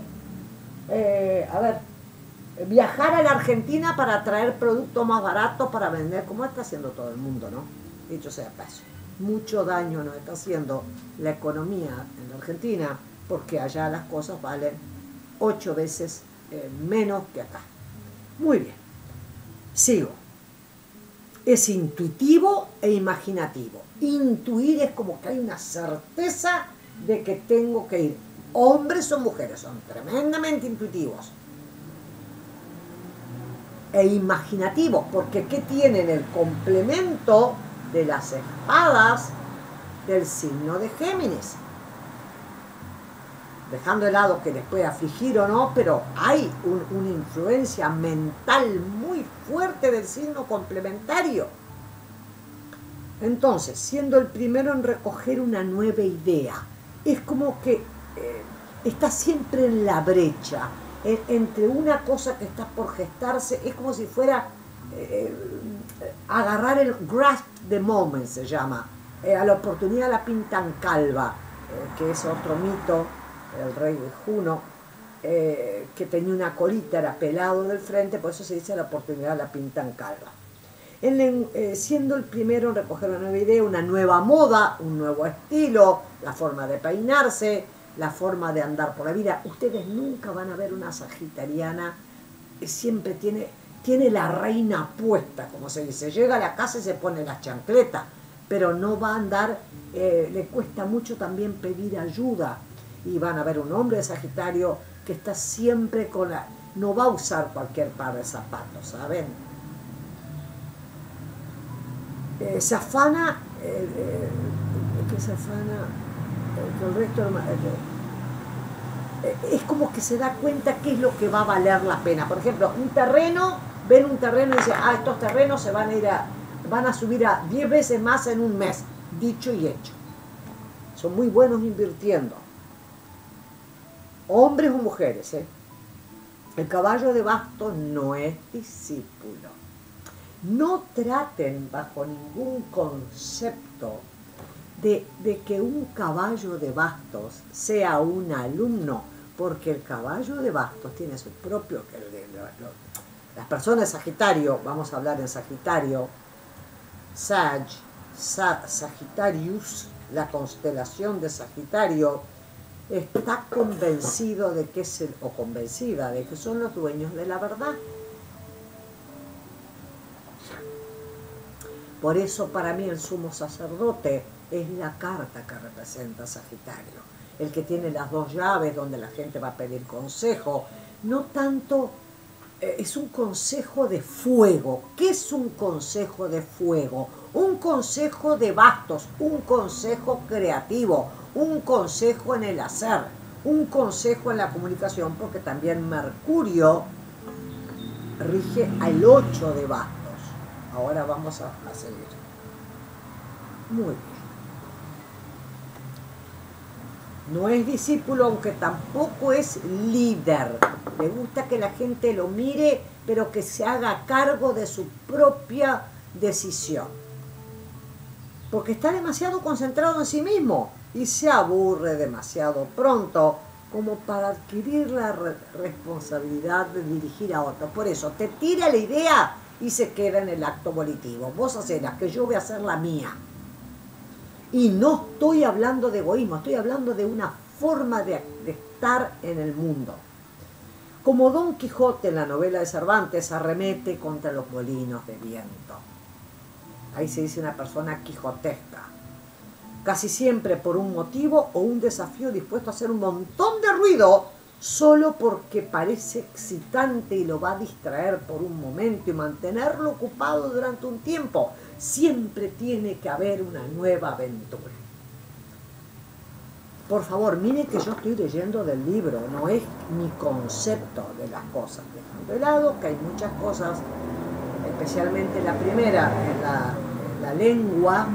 S1: viajar a la Argentina para traer productos más baratos para vender, como está haciendo todo el mundo, ¿no? Dicho sea paso. Mucho daño nos está haciendo la economía en la Argentina, porque allá las cosas valen 8 veces menos que acá. Muy bien. Sigo. Es intuitivo e imaginativo. Intuir es como que hay una certeza de que tengo que ir. Hombres o mujeres son tremendamente intuitivos e imaginativos, porque ¿qué tienen? El complemento de las espadas del signo de Géminis. Dejando de lado que les puede afligir o no, pero hay una influencia mental muy fuerte del signo complementario. Entonces, siendo el primero en recoger una nueva idea, es como que está siempre en la brecha, entre una cosa que está por gestarse, es como si fuera agarrar el grasp the moment, se llama, a la oportunidad la pintan calva, que es otro mito, el rey de Juno, que tenía una colita, era pelado del frente, por eso se dice la oportunidad la pintan calva. Siendo el primero en recoger una nueva idea, una nueva moda, un nuevo estilo, la forma de peinarse, la forma de andar por la vida. Ustedes nunca van a ver una sagitariana que siempre tiene la reina puesta, como se dice. Llega a la casa y se pone las chancletas, pero no va a andar, le cuesta mucho también pedir ayuda. Y van a ver un hombre de Sagitario que está siempre con la... No va a usar cualquier par de zapatos, ¿saben? Se afana, que se afana, que el resto es como que se da cuenta qué es lo que va a valer la pena. Por ejemplo, un terreno, ven un terreno y dicen, estos terrenos se van a subir a 10 veces más en un mes. Dicho y hecho. Son muy buenos invirtiendo. Hombres o mujeres, El caballo de bastos no es discípulo. No traten bajo ningún concepto de que un caballo de bastos sea un alumno, porque el caballo de bastos tiene su propio... Las personas de Sagitario, vamos a hablar en Sagitario, Sagittarius, la constelación de Sagitario, está convencido de que o convencida de que son los dueños de la verdad. Por eso para mí el sumo sacerdote es la carta que representa Sagitario, el que tiene las dos llaves donde la gente va a pedir consejo. No tanto, es un consejo de fuego. ¿Qué es un consejo de fuego? Un consejo de bastos, un consejo creativo, un consejo en el hacer, un consejo en la comunicación, porque también Mercurio rige al 8 de bastos. Ahora vamos a seguir. Muy bien. No es discípulo, aunque tampoco es líder. Le gusta que la gente lo mire, pero que se haga cargo de su propia decisión. Porque está demasiado concentrado en sí mismo y se aburre demasiado pronto como para adquirir la responsabilidad de dirigir a otro. Por eso te tira la idea y se queda en el acto volitivo. Vos hacés que yo voy a hacer la mía. Y no estoy hablando de egoísmo, estoy hablando de una forma de estar en el mundo. Como Don Quijote en la novela de Cervantes arremete contra los molinos de viento. Ahí se dice una persona quijotesca. Casi siempre por un motivo o un desafío dispuesto a hacer un montón de ruido solo porque parece excitante y lo va a distraer por un momento y mantenerlo ocupado durante un tiempo. Siempre tiene que haber una nueva aventura. Por favor, miren que yo estoy leyendo del libro, no es mi concepto de las cosas. Dejando de lado que hay muchas cosas, especialmente la primera, en la lengua,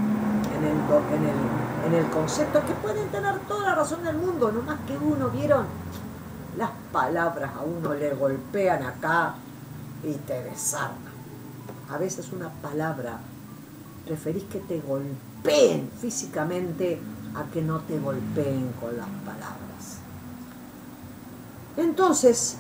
S1: en el concepto, que pueden tener toda la razón del mundo, no más que uno, ¿vieron? Las palabras a uno le golpean acá y te desarman. A veces una palabra preferís que te golpeen físicamente a que no te golpeen con las palabras. Entonces,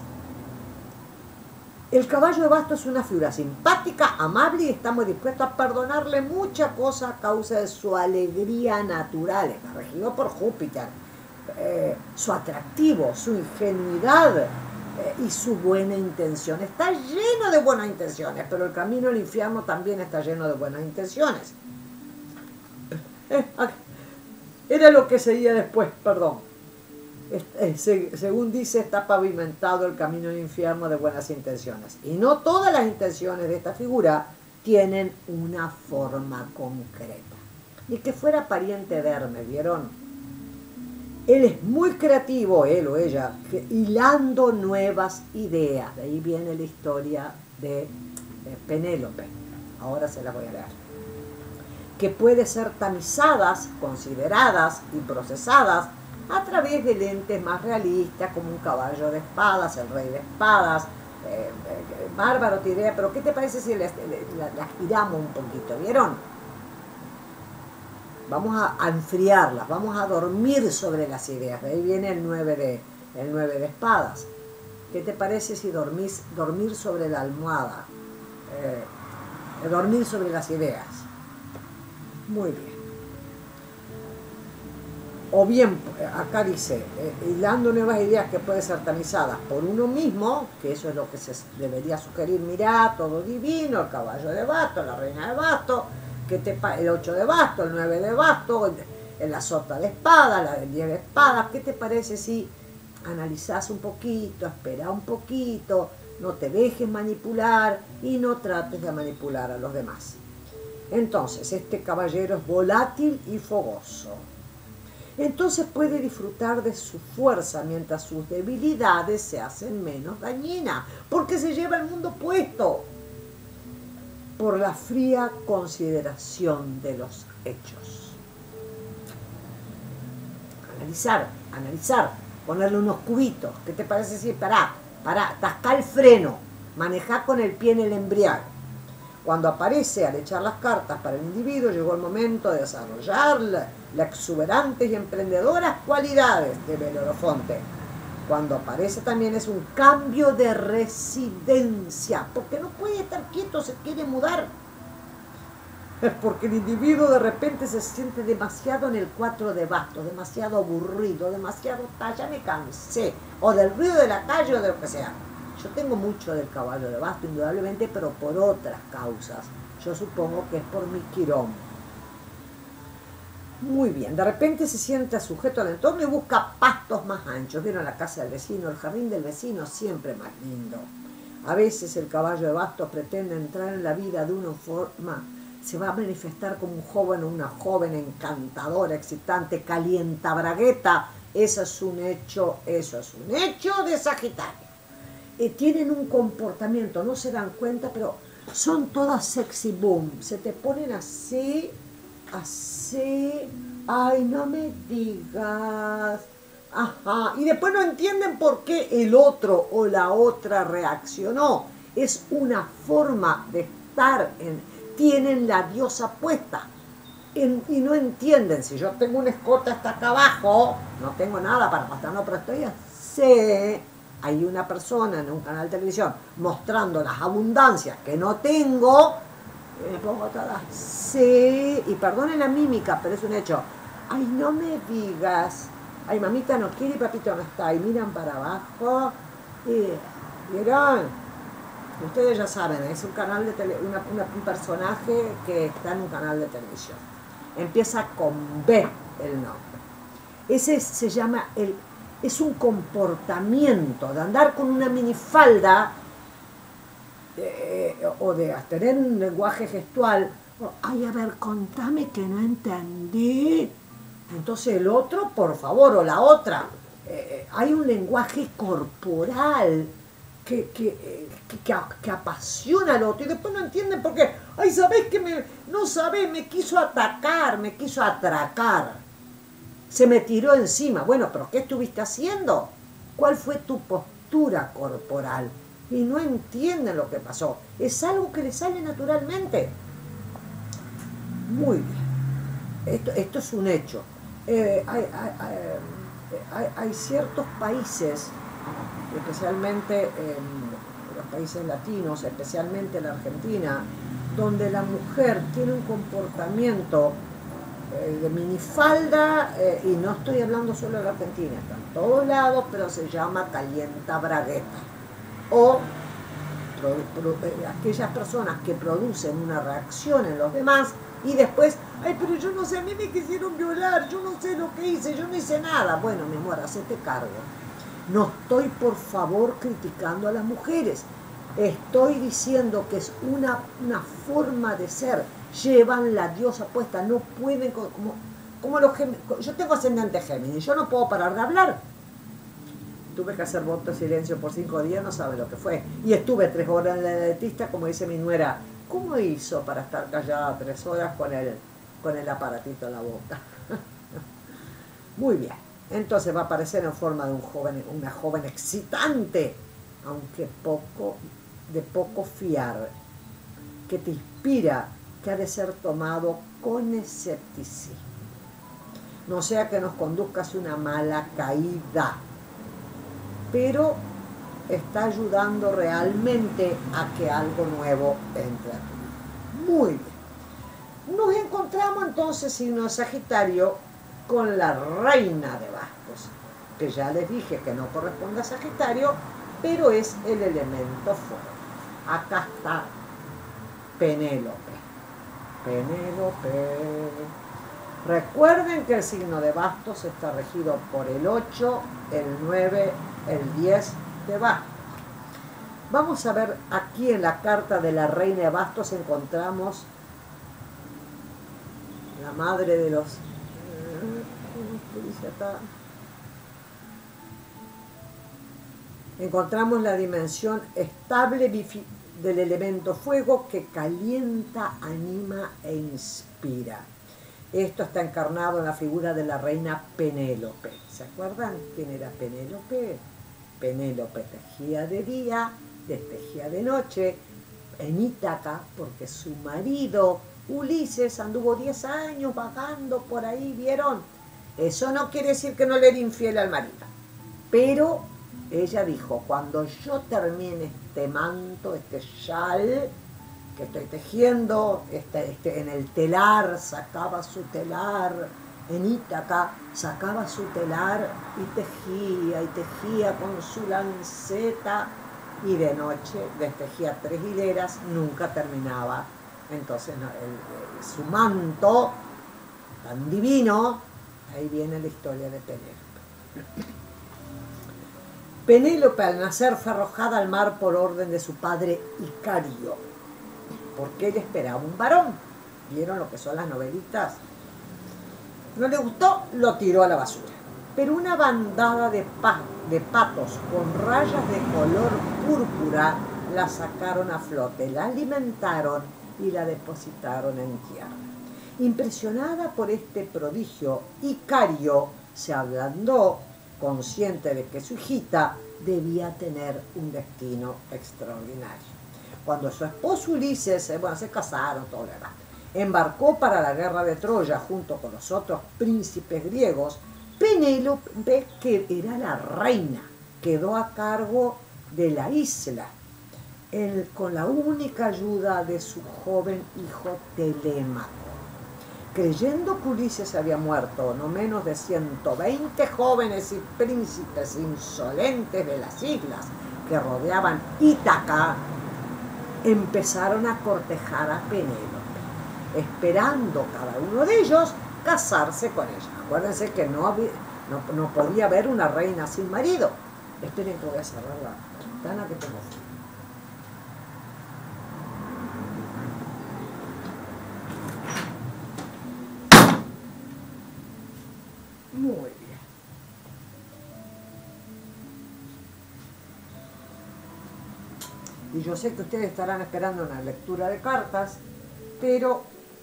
S1: el caballo de bastos es una figura simpática, amable y estamos dispuestos a perdonarle muchas cosas a causa de su alegría natural. Está regido por Júpiter. Su atractivo, su ingenuidad y su buena intención. Está lleno de buenas intenciones, pero el camino al infierno también está lleno de buenas intenciones. Era lo que seguía después, perdón. Según dice, está pavimentado el camino al infierno de buenas intenciones. Y no todas las intenciones de esta figura tienen una forma concreta. ni que fuera pariente de Hermes, ¿vieron? Él es muy creativo, él o ella, hilando nuevas ideas. De ahí viene la historia de Penélope. Ahora se la voy a leer. Que puede ser tamizadas, consideradas y procesadas a través de lentes más realistas, como un caballo de espadas, el rey de espadas. Bárbaro, te diría, pero ¿qué te parece si las giramos un poquito? ¿Vieron? Vamos a enfriarlas, vamos a dormir sobre las ideas. De ahí viene el 9 de espadas. ¿Qué te parece si dormir sobre la almohada? Dormir sobre las ideas. Muy bien. O bien, acá dice, hilando nuevas ideas que pueden ser tamizadas por uno mismo, que eso es lo que se debería sugerir. Mirá, todo divino, el caballo de bastos, la reina de bastos, el 8 de bastos, el 9 de bastos, la sota de espada, el 10 de espadas. ¿Qué te parece si analizás un poquito, esperá un poquito, no te dejes manipular y no trates de manipular a los demás? Entonces, este caballero es volátil y fogoso. Entonces puede disfrutar de su fuerza mientras sus debilidades se hacen menos dañinas, porque se lleva el mundo puesto por la fría consideración de los hechos. Analizar, ponerle unos cubitos. ¿Qué te parece si pará, tasca el freno, manejá con el pie en el embriague? Cuando aparece al echar las cartas para el individuo, llegó el momento de desarrollar las exuberantes y emprendedoras cualidades de Belorofonte. Cuando aparece también es un cambio de residencia, porque no puede estar quieto, se quiere mudar. Es porque el individuo de repente se siente demasiado en el 4 de bastos, demasiado aburrido, demasiado, ya me cansé, o del ruido de la calle o de lo que sea. Yo tengo mucho del caballo de basto, indudablemente, pero por otras causas. Yo supongo que es por mi quirón. Muy bien, de repente se siente sujeto al entorno y busca pastos más anchos. Vieron la casa del vecino, el jardín del vecino, siempre más lindo. A veces el caballo de bastos pretende entrar en la vida de una forma, se va a manifestar como un joven o una joven encantadora, excitante, calientabragueta. Eso es un hecho de Sagitario. Tienen un comportamiento, no se dan cuenta, pero son todas sexy boom. Se te ponen así, ay, no me digas, ajá, y después no entienden por qué el otro o la otra reaccionó. Es una forma de estar, tienen la diosa puesta, y no entienden. Si yo tengo un escote hasta acá abajo, no tengo nada para pasar, no, pero estoy así. Hay una persona en un canal de televisión mostrando las abundancias que no tengo, y me pongo toda así, y perdonen la mímica, pero es un hecho. Ay, no me digas, ay, mamita no quiere y papito no está, y miran para abajo, y ¿vieron? Ustedes ya saben, es un canal de un personaje que está en un canal de televisión. Empieza con B el nombre. Ese se llama es un comportamiento de andar con una minifalda o de tener un lenguaje gestual. Ay, a ver, contame que no entendí. Entonces el otro, por favor, o la otra, hay un lenguaje corporal que apasiona al otro y después no entienden por qué. Ay, ¿sabés que no sabés? Me quiso atacar, me quiso atracar. Se me tiró encima. Bueno, pero ¿qué estuviste haciendo? ¿Cuál fue tu postura corporal? Y no entienden lo que pasó. Es algo que les sale naturalmente. Muy bien. Esto es un hecho. Hay ciertos países, especialmente los países latinos, especialmente la Argentina, donde la mujer tiene un comportamiento de minifalda, y no estoy hablando solo de la Argentina, está en todos lados, pero se llama calientabragueta. O aquellas personas que producen una reacción en los demás y después, ay, pero yo no sé, a mí me quisieron violar, yo no sé lo que hice, yo no hice nada. Bueno, mi amor, hacete cargo. No estoy, por favor, criticando a las mujeres. Estoy diciendo que es una forma de ser. llevan la diosa puesta, no pueden, como los Géminis. Yo tengo ascendente Géminis, yo no puedo parar de hablar. Tuve que hacer voto de silencio por 5 días, no sabe lo que fue. Y estuve 3 horas en la dentista, como dice mi nuera. ¿Cómo hizo para estar callada 3 horas con el aparatito en la boca? Muy bien. Entonces va a aparecer en forma de una joven excitante, aunque de poco fiar, que te inspira, que ha de ser tomado con escepticismo. No sea que nos conduzca hacia una mala caída, pero está ayudando realmente a que algo nuevo entre a tu vida. Muy bien. Nos encontramos entonces, signo de Sagitario, con la reina de bastos, que ya les dije que no corresponde a Sagitario, pero es el elemento fuego. Acá está Penélope. Recuerden que el signo de bastos está regido por el 8, el 9, el 10 de bastos. Vamos a ver aquí en la carta de la reina de bastos encontramos la madre de los... ¿qué dice acá? Encontramos la dimensión estable del elemento fuego que calienta, anima e inspira. Esto está encarnado en la figura de la reina Penélope. ¿Se acuerdan quién era Penélope? Penélope tejía de día, destejía de noche, en Ítaca, porque su marido Ulises anduvo 10 años vagando por ahí, ¿vieron? Eso no quiere decir que no le era infiel al marido, pero ella dijo, cuando yo termine este manto, este chal que estoy tejiendo, en el telar, sacaba su telar, en Ítaca, sacaba su telar y tejía con su lanceta, y de noche destejía 3 hileras, nunca terminaba. Entonces su manto tan divino, ahí viene la historia de Penélope. Penélope al nacer fue arrojada al mar por orden de su padre Icario, porque él esperaba un varón. ¿Vieron lo que son las novelitas? No le gustó, lo tiró a la basura. Pero una bandada de patos con rayas de color púrpura la sacaron a flote, la alimentaron y la depositaron en tierra. Impresionada por este prodigio, Icario se ablandó, consciente de que su hijita debía tener un destino extraordinario. Cuando su esposo Ulises, se casaron, todo lo demás, embarcó para la guerra de Troya junto con los otros príncipes griegos, Penélope, que era la reina, quedó a cargo de la isla, con la única ayuda de su joven hijo Telémaco. Creyendo que Ulises había muerto, no menos de 120 jóvenes y príncipes insolentes de las islas que rodeaban Ítaca, empezaron a cortejar a Penélope, esperando cada uno de ellos casarse con ella. Acuérdense que no podía haber una reina sin marido. Esperen que voy a cerrar la ventana que tengo frío. Muy bien. Y yo sé que ustedes estarán esperando una lectura de cartas, pero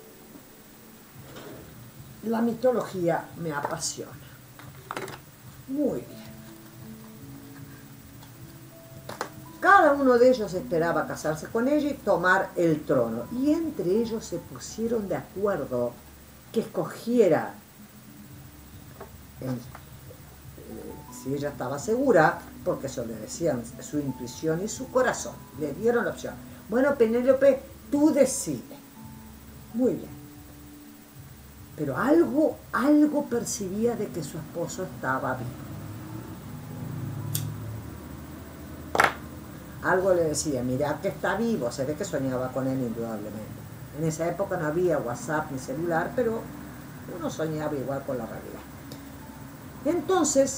S1: la mitología me apasiona. Muy bien. Cada uno de ellos esperaba casarse con ella y tomar el trono. Y entre ellos se pusieron de acuerdo que escogiera, si ella estaba segura, porque eso le decían su intuición y su corazón. Le dieron la opción. Bueno, Penélope, tú decides. Muy bien. Pero algo percibía de que su esposo estaba vivo. Algo le decía, mirá que está vivo, se ve que soñaba con él indudablemente. En esa época no había WhatsApp ni celular, pero uno soñaba igual con la realidad. Entonces,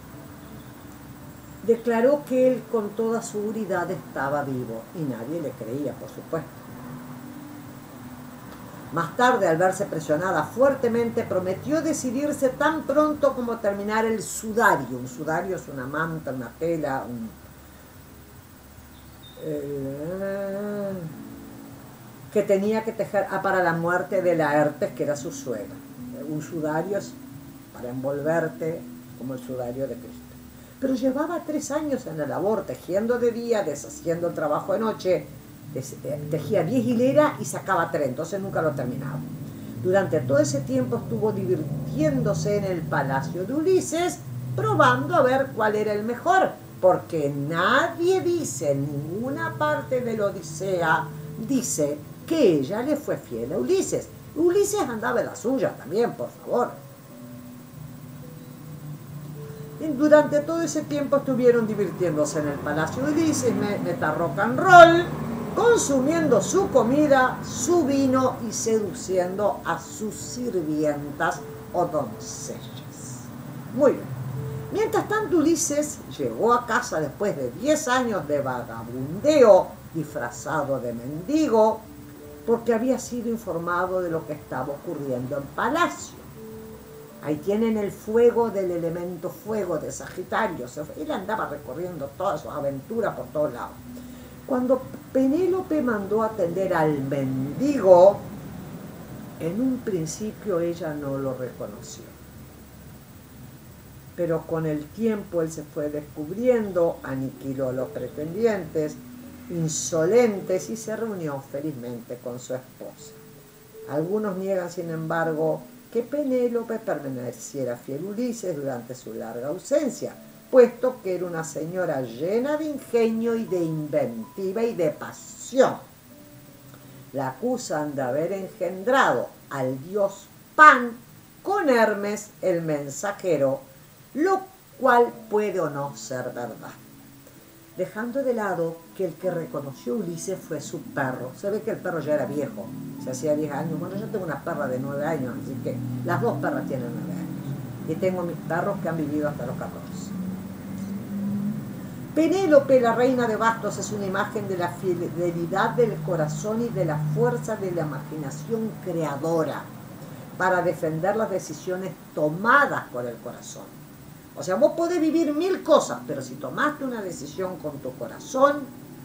S1: declaró que él con toda seguridad estaba vivo y nadie le creía, por supuesto. Más tarde, al verse presionada fuertemente, prometió decidirse tan pronto como terminar el sudario. Un sudario es una manta, una tela, que tenía que tejer para la muerte de Laertes, que era su suegra. Un sudario es para envolverte como el sudario de Cristo. Pero llevaba 3 años en la labor, tejiendo de día, deshaciendo el trabajo de noche. Tejía 10 hileras y sacaba 3, entonces nunca lo terminaba. Durante todo ese tiempo estuvo divirtiéndose en el palacio de Ulises, probando a ver cuál era el mejor, porque nadie dice, en ninguna parte de la Odisea, dice que ella le fue fiel a Ulises. Ulises andaba en la suya también, por favor. Durante todo ese tiempo estuvieron divirtiéndose en el palacio de Ulises, meta rock and roll, consumiendo su comida, su vino y seduciendo a sus sirvientas o doncellas. Muy bien. Mientras tanto, Ulises llegó a casa después de 10 años de vagabundeo disfrazado de mendigo, porque había sido informado de lo que estaba ocurriendo en palacio. Ahí tienen el fuego del elemento fuego de Sagitario. Él andaba recorriendo todas sus aventuras por todos lados. Cuando Penélope mandó atender al mendigo, en un principio ella no lo reconoció. Pero con el tiempo él se fue descubriendo, aniquiló a los pretendientes insolentes y se reunió felizmente con su esposa. Algunos niegan, sin embargo, que Penélope permaneciera fiel a Ulises durante su larga ausencia, puesto que era una señora llena de ingenio y de inventiva y de pasión. La acusan de haber engendrado al dios Pan con Hermes, el mensajero, lo cual puede o no ser verdad. Dejando de lado que el que reconoció a Ulises fue su perro. Se ve que el perro ya era viejo, se hacía 10 años. Bueno, yo tengo una perra de 9 años, así que las 2 perras tienen 9 años. Y tengo mis perros que han vivido hasta los 14. Penélope, la reina de bastos, es una imagen de la fidelidad del corazón y de la fuerza de la imaginación creadora para defender las decisiones tomadas por el corazón. O sea, vos podés vivir 1000 cosas, pero si tomaste una decisión con tu corazón,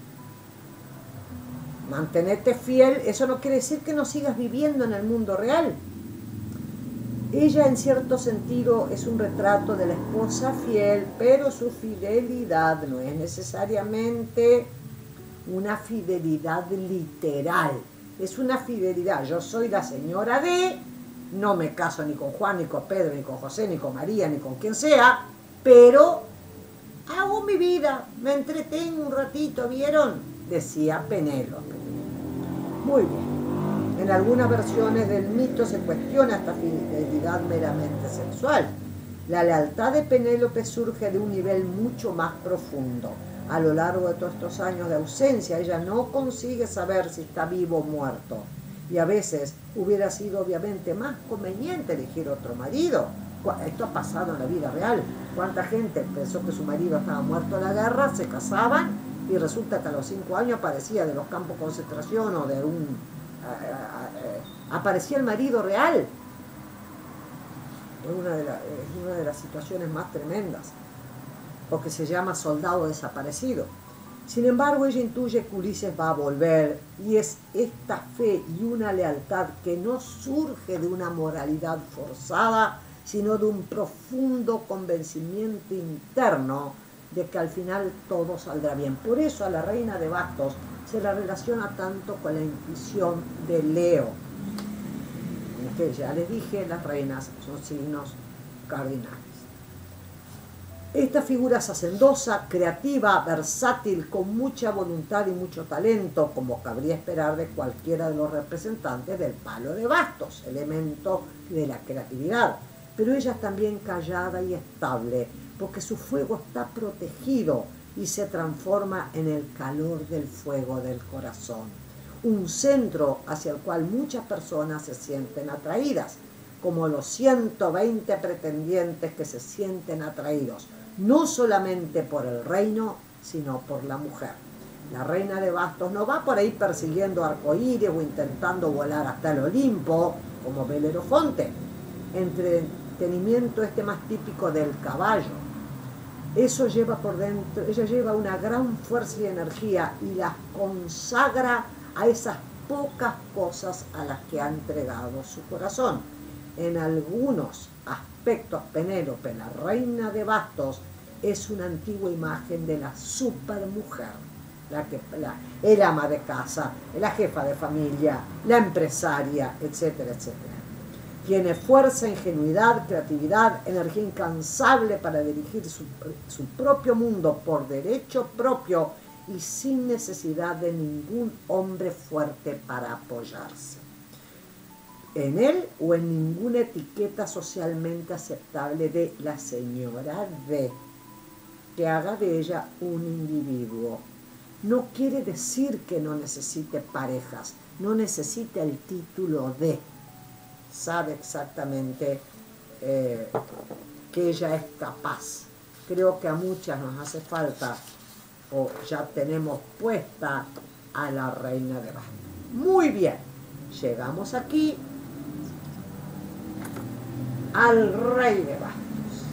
S1: mantenerte fiel, eso no quiere decir que no sigas viviendo en el mundo real. Ella, en cierto sentido, es un retrato de la esposa fiel, pero su fidelidad no es necesariamente una fidelidad literal. Es una fidelidad, yo soy la señora de... No me caso ni con Juan, ni con Pedro, ni con José, ni con María, ni con quien sea, pero hago mi vida, me entretengo un ratito, ¿vieron? Decía Penélope. Muy bien. En algunas versiones del mito se cuestiona esta fidelidad meramente sexual. La lealtad de Penélope surge de un nivel mucho más profundo. A lo largo de todos estos años de ausencia, ella no consigue saber si está vivo o muerto. Y a veces hubiera sido obviamente más conveniente elegir otro marido. Esto ha pasado en la vida real. ¿Cuánta gente pensó que su marido estaba muerto en la guerra, se casaban y resulta que a los 5 años aparecía de los campos de concentración o de aparecía el marido real? Es una de las situaciones más tremendas, porque se llama soldado desaparecido. Sin embargo, ella intuye que Ulises va a volver, y es esta fe y una lealtad que no surge de una moralidad forzada, sino de un profundo convencimiento interno de que al final todo saldrá bien. Por eso a la reina de bastos se la relaciona tanto con la intuición de Leo. Que ya les dije, las reinas son signos cardinales. Esta figura es hacendosa, creativa, versátil, con mucha voluntad y mucho talento, como cabría esperar de cualquiera de los representantes del palo de bastos, elemento de la creatividad. Pero ella es también callada y estable, porque su fuego está protegido y se transforma en el calor del fuego del corazón. Un centro hacia el cual muchas personas se sienten atraídas, como los 120 pretendientes que se sienten atraídos, no solamente por el reino, sino por la mujer. La reina de bastos no va por ahí persiguiendo arcoíris o intentando volar hasta el Olimpo, como Belerofonte. Entretenimiento este más típico del caballo. Eso lleva por dentro, ella lleva una gran fuerza y energía y las consagra a esas pocas cosas a las que ha entregado su corazón. En algunos aspectos, Penélope, la reina de bastos, es una antigua imagen de la supermujer, el ama de casa, la jefa de familia, la empresaria, etcétera, etcétera. Tiene fuerza, ingenuidad, creatividad, energía incansable para dirigir su propio mundo por derecho propio y sin necesidad de ningún hombre fuerte para apoyarse en él o en ninguna etiqueta socialmente aceptable de la señora D, que haga de ella un individuo. No quiere decir que no necesite parejas, no necesita el título de. Sabe exactamente que ella es capaz. Creo que a muchas nos hace falta, o ya tenemos puesta a la reina de bastos. Muy bien, llegamos aquí al rey de bastos.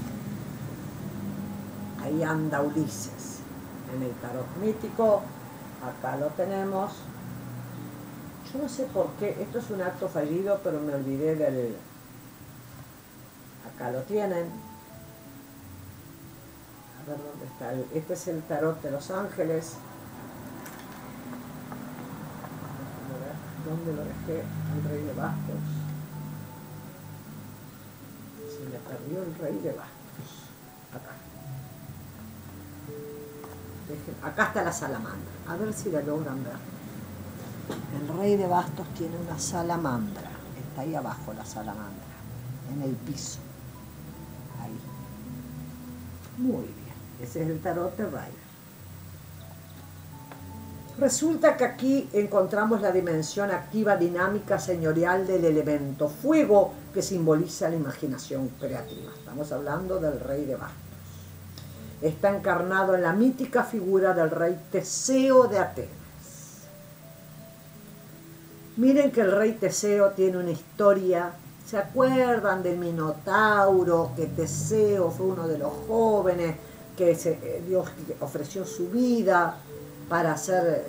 S1: Ahí anda Ulises en el tarot mítico. Acá lo tenemos. Yo no sé por qué, esto es un acto fallido, pero me olvidé del... Acá lo tienen. A ver dónde está. Este es el tarot de los ángeles. A ver, ¿dónde lo dejé? El rey de bastos. Se me perdió el rey de bastos. Acá. Acá está la salamandra. A ver si la logran ver. El rey de bastos tiene una salamandra. Está ahí abajo la salamandra. En el piso. Ahí. Muy bien. Ese es el tarot de Rider. Resulta que aquí encontramos la dimensión activa, dinámica, señorial del elemento fuego que simboliza la imaginación creativa. Estamos hablando del rey de bastos. Está encarnado en la mítica figura del rey Teseo de Atenas. Miren que el rey Teseo tiene una historia. ¿Se acuerdan del Minotauro? Que Teseo fue uno de los jóvenes que Dios ofreció su vida para ser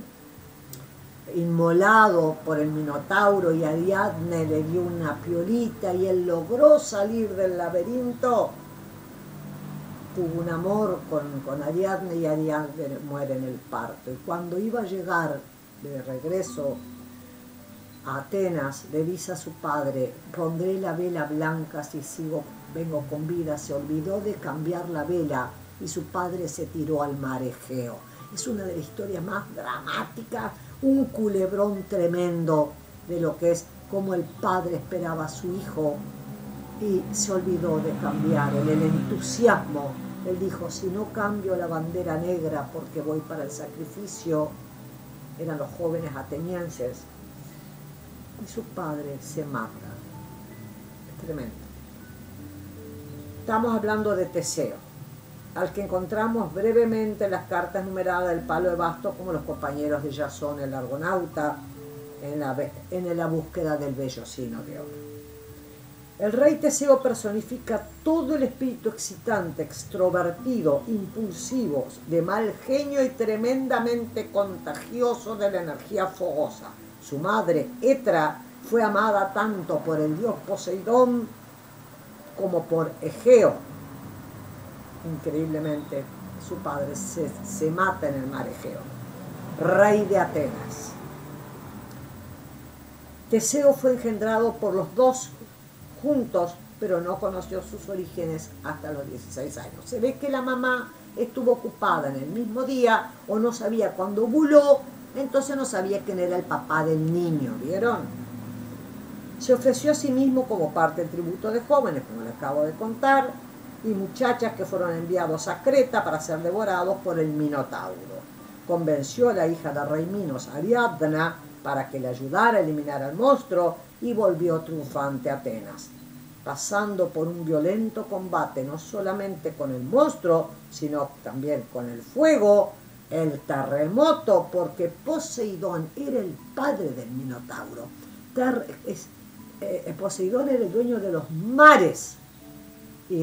S1: inmolado por el Minotauro, y Ariadne le dio una piolita y él logró salir del laberinto. Tuvo un amor con Ariadne y Ariadne muere en el parto. Y cuando iba a llegar de regreso a Atenas, le dice a su padre: pondré la vela blanca si vengo con vida. Se olvidó de cambiar la vela y su padre se tiró al mar Egeo. Es una de las historias más dramáticas, un culebrón tremendo de lo que es cómo el padre esperaba a su hijo y se olvidó de cambiar. En el entusiasmo, él dijo: si no cambio la bandera negra porque voy para el sacrificio, eran los jóvenes atenienses, y su padre se mata. Es tremendo. Estamos hablando de Teseo, al que encontramos brevemente en las cartas numeradas del palo de bastos como los compañeros de Jasón el argonauta en la búsqueda del vellocino de oro. El rey Teseo personifica todo el espíritu excitante, extrovertido, impulsivo, de mal genio y tremendamente contagioso de la energía fogosa. Su madre, Etra, fue amada tanto por el dios Poseidón como por Egeo. Increíblemente, su padre se mata en el mar Egeo. Rey de Atenas. Teseo fue engendrado por los dos juntos, pero no conoció sus orígenes hasta los 16 años. Se ve que la mamá estuvo ocupada en el mismo día o no sabía cuándo ovuló, entonces no sabía quién era el papá del niño, ¿vieron? Se ofreció a sí mismo como parte del tributo de jóvenes, como les acabo de contar, y muchachas que fueron enviados a Creta para ser devorados por el Minotauro. Convenció a la hija de rey Minos, Ariadna, para que le ayudara a eliminar al monstruo y volvió triunfante a Atenas, pasando por un violento combate no solamente con el monstruo, sino también con el fuego, el terremoto, porque Poseidón era el padre del Minotauro. Poseidón era el dueño de los mares, y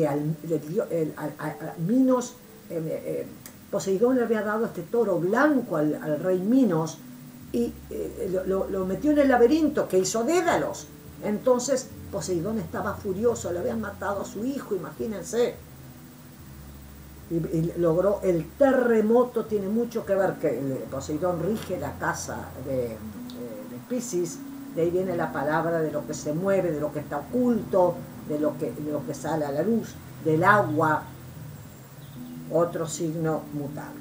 S1: Minos, Poseidón le había dado este toro blanco al rey Minos, y lo metió en el laberinto que hizo Dédalos. Entonces Poseidón estaba furioso, le habían matado a su hijo, imagínense. Y logró el terremoto. Tiene mucho que ver que Poseidón rige la casa de Piscis. De ahí viene la palabra de lo que se mueve, de lo que está oculto, de lo que sale a la luz, del agua, otro signo mutable.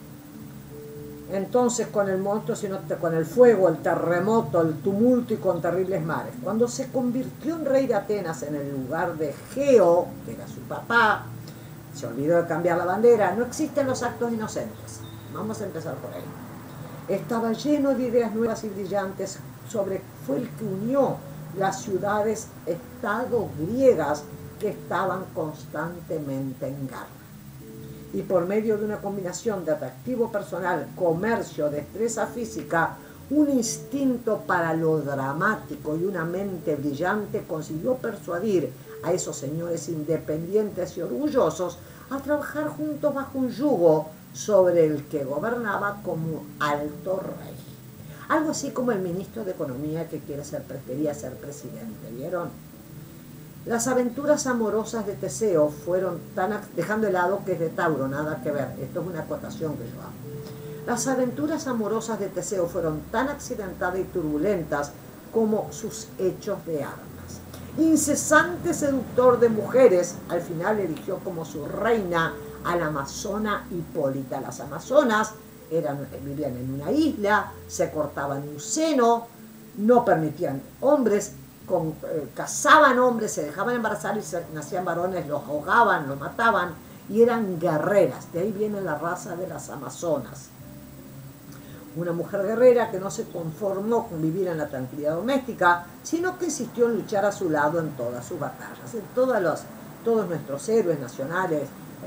S1: Entonces con el monstruo, con el fuego, el terremoto, el tumulto y con terribles mares. Cuando se convirtió en rey de Atenas en el lugar de Geo, que era su papá, se olvidó de cambiar la bandera. No existen los actos inocentes. Vamos a empezar por ahí. Estaba lleno de ideas nuevas y brillantes fue el que unió las ciudades-estado griegas que estaban constantemente en guerra. Y por medio de una combinación de atractivo personal, comercio, destreza física, un instinto para lo dramático y una mente brillante, consiguió persuadir a esos señores independientes y orgullosos a trabajar juntos bajo un yugo sobre el que gobernaba como alto rey. Algo así como el ministro de Economía que quería ser presidente, ¿vieron? Las aventuras amorosas de Teseo fueron dejando de lado que es de Tauro, nada que ver, esto es una acotación que yo hago. Las aventuras amorosas de Teseo fueron tan accidentadas y turbulentas como sus hechos de armas. Incesante seductor de mujeres, al final eligió como su reina a la amazona Hipólita. Las amazonas vivían en una isla, se cortaban un seno, no permitían hombres, cazaban hombres, se dejaban embarazar y nacían varones, los ahogaban, los mataban, y eran guerreras. De ahí viene la raza de las amazonas. Una mujer guerrera que no se conformó con vivir en la tranquilidad doméstica, sino que insistió en luchar a su lado en todas sus batallas. En todos nuestros héroes nacionales,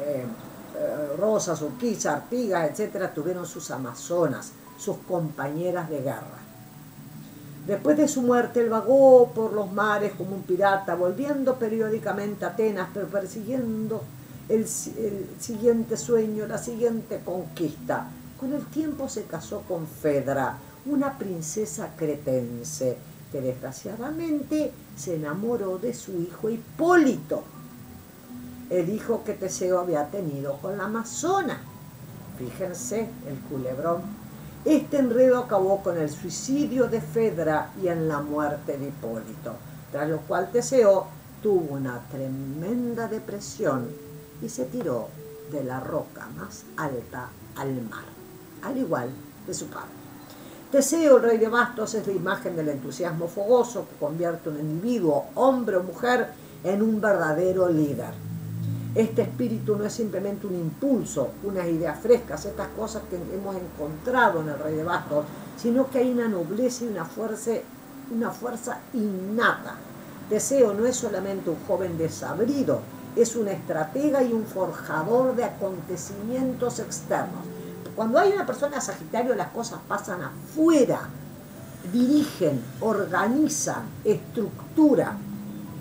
S1: Rosas, Urquiza, Artigas, etcétera, tuvieron sus amazonas, sus compañeras de guerra. Después de su muerte, él vagó por los mares como un pirata, volviendo periódicamente a Atenas, pero persiguiendo el siguiente sueño, la siguiente conquista. Con el tiempo se casó con Fedra, una princesa cretense, que desgraciadamente se enamoró de su hijo Hipólito, el hijo que Teseo había tenido con la amazona. Fíjense el culebrón. Este enredo acabó con el suicidio de Fedra y en la muerte de Hipólito, tras lo cual Teseo tuvo una tremenda depresión y se tiró de la roca más alta al mar, al igual que su padre. Teseo, el rey de bastos, es la imagen del entusiasmo fogoso que convierte a un individuo, hombre o mujer, en un verdadero líder. Este espíritu no es simplemente un impulso, unas ideas frescas, estas cosas que hemos encontrado en el rey de bastos, sino que hay una nobleza y una fuerza innata. Teseo no es solamente un joven desabrido, es un estratega y un forjador de acontecimientos externos. Cuando hay una persona Sagitario, las cosas pasan afuera, dirigen, organizan, estructuran.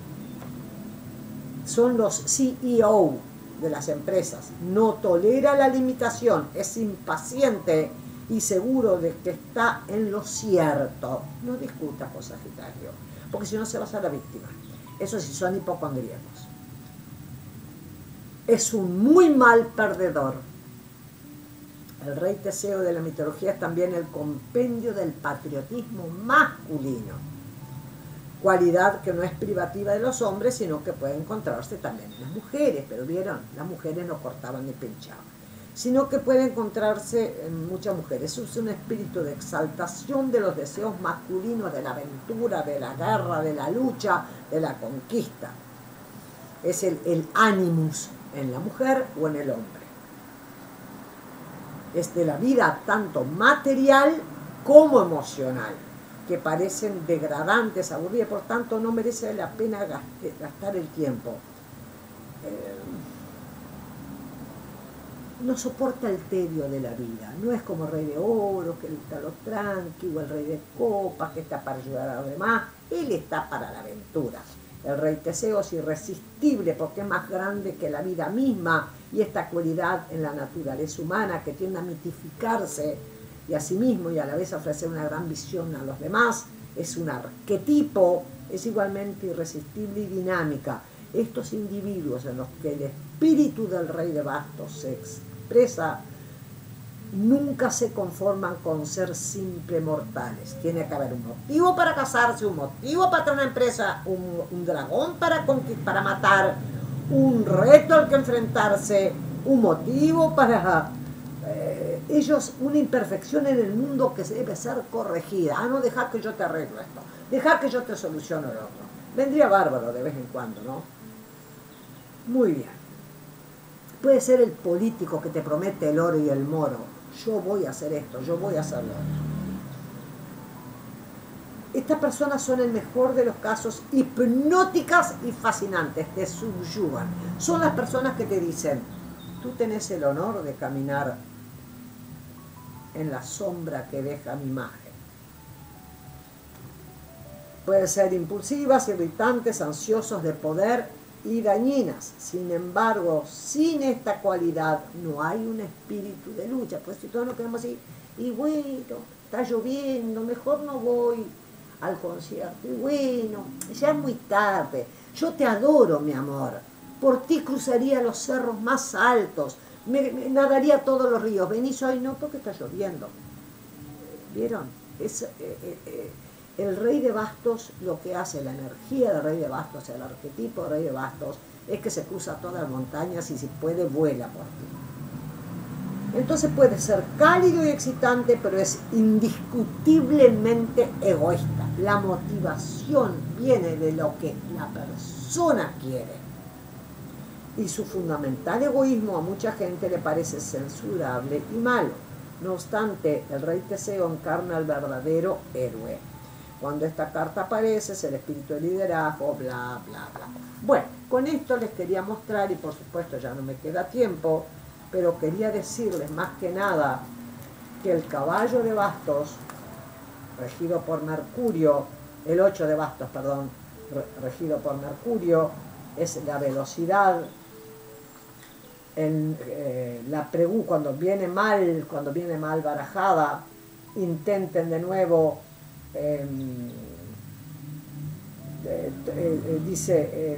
S1: Son los CEO de las empresas. No tolera la limitación, es impaciente y seguro de que está en lo cierto. No discutas con Sagitario, porque si no se va a hacer la víctima. Eso sí, son hipocondríacos. Es un muy mal perdedor. El rey Teseo de la mitología es también el compendio del patriotismo masculino, cualidad que no es privativa de los hombres, sino que puede encontrarse también en las mujeres. Pero vieron, las mujeres no cortaban ni pinchaban, sino que puede encontrarse en muchas mujeres. Es un espíritu de exaltación de los deseos masculinos, de la aventura, de la guerra, de la lucha, de la conquista. Es el animus en la mujer o en el hombre. Es de la vida tanto material como emocional, que parecen degradantes, aburridas, por tanto no merece la pena gastar el tiempo. no soporta el tedio de la vida. No es como el rey de oro, que está lo tranquilo, el rey de copas, que está para ayudar a los demás. Él está para la aventura. El rey Teseo es irresistible porque es más grande que la vida misma, y esta cualidad en la naturaleza humana que tiende a mitificarse y a sí mismo y a la vez ofrecer una gran visión a los demás, es un arquetipo, es igualmente irresistible y dinámica. Estos individuos en los que el espíritu del rey de bastos se expresa nunca se conforman con ser simples mortales. Tiene que haber un motivo para casarse, un motivo para tener una empresa, un dragón para matar, un reto al que enfrentarse, un motivo para ellos, una imperfección en el mundo que debe ser corregida. Ah, no, dejar que yo te arreglo esto, dejar que yo te soluciono lo otro. Vendría bárbaro de vez en cuando, ¿no? Muy bien. Puede ser el político que te promete el oro y el moro. Yo voy a hacer esto, yo voy a hacer lo otro. Estas personas son, en el mejor de los casos, hipnóticas y fascinantes, te subyugan. Son las personas que te dicen, tú tenés el honor de caminar en la sombra que deja mi imagen. Pueden ser impulsivas, irritantes, ansiosos de poder y dañinas. Sin embargo, sin esta cualidad no hay un espíritu de lucha. Pues si todos nos quedamos así, y bueno, está lloviendo, mejor no voy al concierto, y bueno, ya es muy tarde, yo te adoro, mi amor, por ti cruzaría los cerros más altos, me nadaría todos los ríos, venís hoy, no, porque está lloviendo. ¿Vieron? El rey de bastos, lo que hace, la energía del rey de bastos, el arquetipo del rey de bastos, es que se cruza todas las montañas y si puede, vuela por ti. Entonces puede ser cálido y excitante, pero es indiscutiblemente egoísta. La motivación viene de lo que la persona quiere. Y su fundamental egoísmo a mucha gente le parece censurable y malo. No obstante, el rey Teseo encarna al verdadero héroe. Cuando esta carta aparece, es el espíritu de liderazgo, bla, bla, bla. Bueno, con esto les quería mostrar, y por supuesto ya no me queda tiempo, pero quería decirles más que nada que el caballo de bastos, regido por Mercurio, el 8 de bastos, perdón, regido por Mercurio, es la velocidad. Cuando viene mal barajada, intenten de nuevo, dice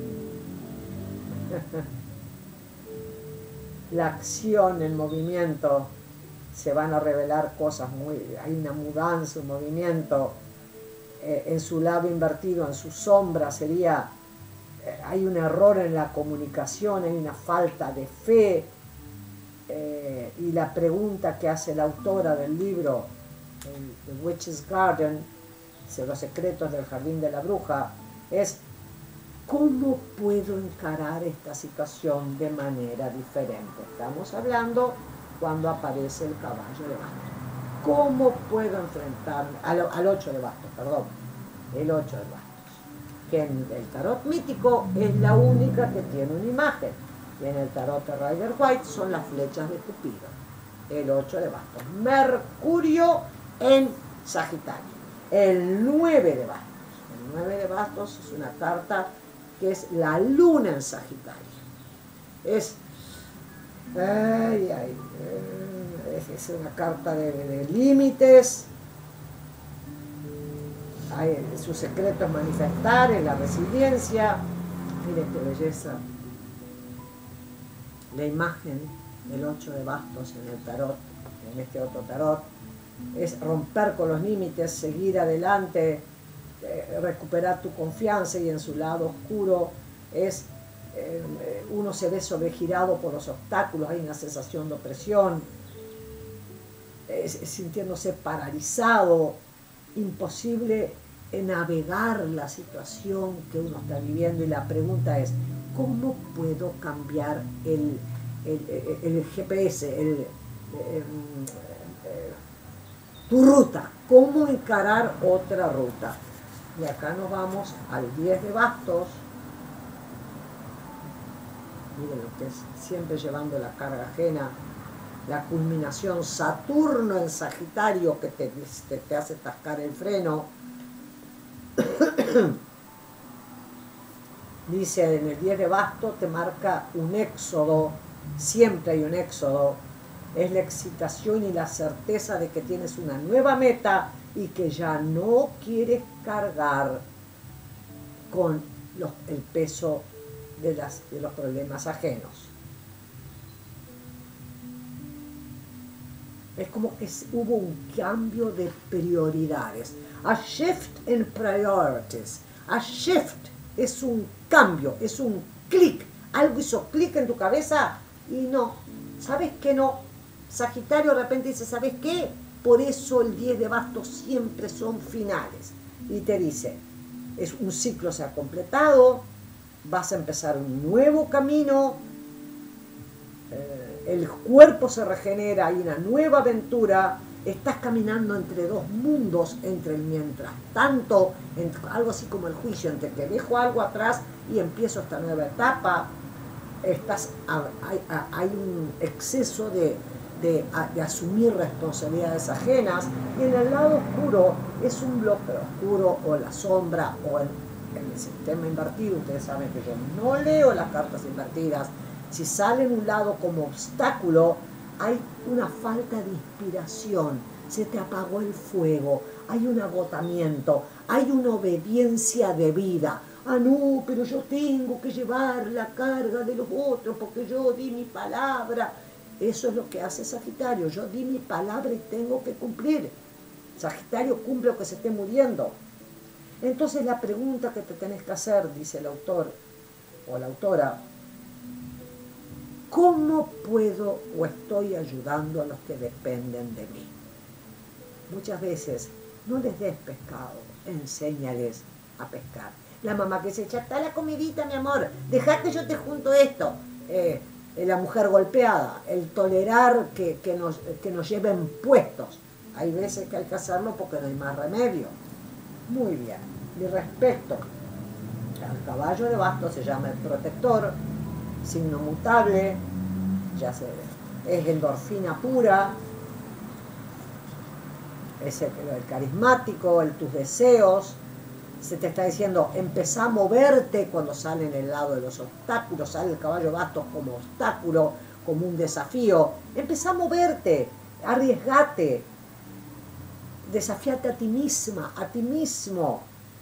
S1: la acción, el movimiento, se van a revelar cosas hay una mudanza, un movimiento, en su lado invertido, en su sombra sería, hay un error en la comunicación, hay una falta de fe, y la pregunta que hace la autora del libro, The Witch's Garden, los secretos del jardín de la bruja, es ¿cómo puedo encarar esta situación de manera diferente? Estamos hablando cuando aparece el caballo de bastos. ¿Cómo puedo enfrentarme al 8 de bastos, perdón, el 8 de bastos? Que en el tarot mítico es la única que tiene una imagen, y en el tarot de Rider White son las flechas de Cupido, el 8 de bastos. Mercurio en Sagitario, el 9 de bastos. El 9 de bastos es una carta que es la luna en Sagitario. Es una carta de límites. Su secreto es manifestar en la resiliencia. Miren qué belleza. La imagen del 8 de bastos en el tarot, en este otro tarot, es romper con los límites, seguir adelante, recuperar tu confianza, y en su lado oscuro es uno se ve sobregirado por los obstáculos, hay una sensación de opresión, sintiéndose paralizado, imposible navegar la situación que uno está viviendo, y la pregunta es, ¿cómo puedo cambiar el GPS, tu ruta? ¿Cómo encarar otra ruta? Y acá nos vamos al 10 de bastos. Miren lo que es, siempre llevando la carga ajena, la culminación, Saturno en Sagitario que te hace tascar el freno. Dice, en el 10 de bastos te marca un éxodo, siempre hay un éxodo, es la excitación y la certeza de que tienes una nueva meta y que ya no quieres cargar con el peso de los problemas ajenos. Es como que hubo un cambio de prioridades. A shift in priorities. A shift es un cambio, es un clic. Algo hizo clic en tu cabeza y no. ¿Sabes qué no? Sagitario de repente dice, ¿sabes qué? Por eso el 10 de bastos siempre son finales. Y te dice, un ciclo se ha completado, vas a empezar un nuevo camino, el cuerpo se regenera, hay una nueva aventura, estás caminando entre dos mundos, entre el mientras tanto, algo así como el juicio, entre que dejo algo atrás y empiezo esta nueva etapa. Hay un exceso de asumir responsabilidades ajenas, y en el lado oscuro es un bloque oscuro o la sombra o en el sistema invertido. Ustedes saben que yo no leo las cartas invertidas. Si sale en un lado como obstáculo, hay una falta de inspiración, se te apagó el fuego, hay un agotamiento, hay una obediencia de vida. Ah, no, pero yo tengo que llevar la carga de los otros porque yo di mi palabra. Eso es lo que hace Sagitario. Yo di mi palabra y tengo que cumplir. Sagitario cumple o que se esté muriendo. Entonces la pregunta que te tenés que hacer, dice el autor o la autora, ¿cómo puedo o estoy ayudando a los que dependen de mí? Muchas veces no les des pescado, enséñales a pescar. La mamá que dice, ya está la comidita, mi amor, dejá que yo te junto esto. La mujer golpeada, el tolerar que nos lleven puestos. Hay veces que hay que hacerlo porque no hay más remedio. Muy bien. Y respecto al caballo de bastos, se llama el protector, signo mutable, es endorfina pura, es el carismático, tus deseos. Se te está diciendo, empezá a moverte cuando sale en el lado de los obstáculos, sale el caballo de bastos como obstáculo, como un desafío. Empezá a moverte, arriesgate, desafíate a ti misma, a ti mismo.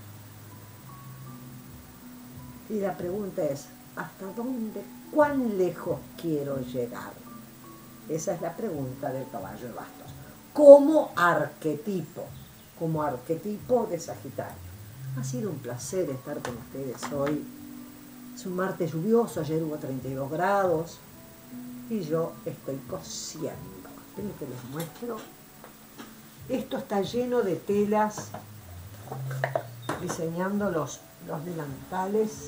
S1: Y la pregunta es, ¿hasta dónde, cuán lejos quiero llegar? Esa es la pregunta del caballo de bastos. Como arquetipo de Sagitario. Ha sido un placer estar con ustedes hoy. Es un martes lluvioso, ayer hubo 32 grados y yo estoy cosiendo. Esperen que les muestro. Esto está lleno de telas, diseñando los delantales.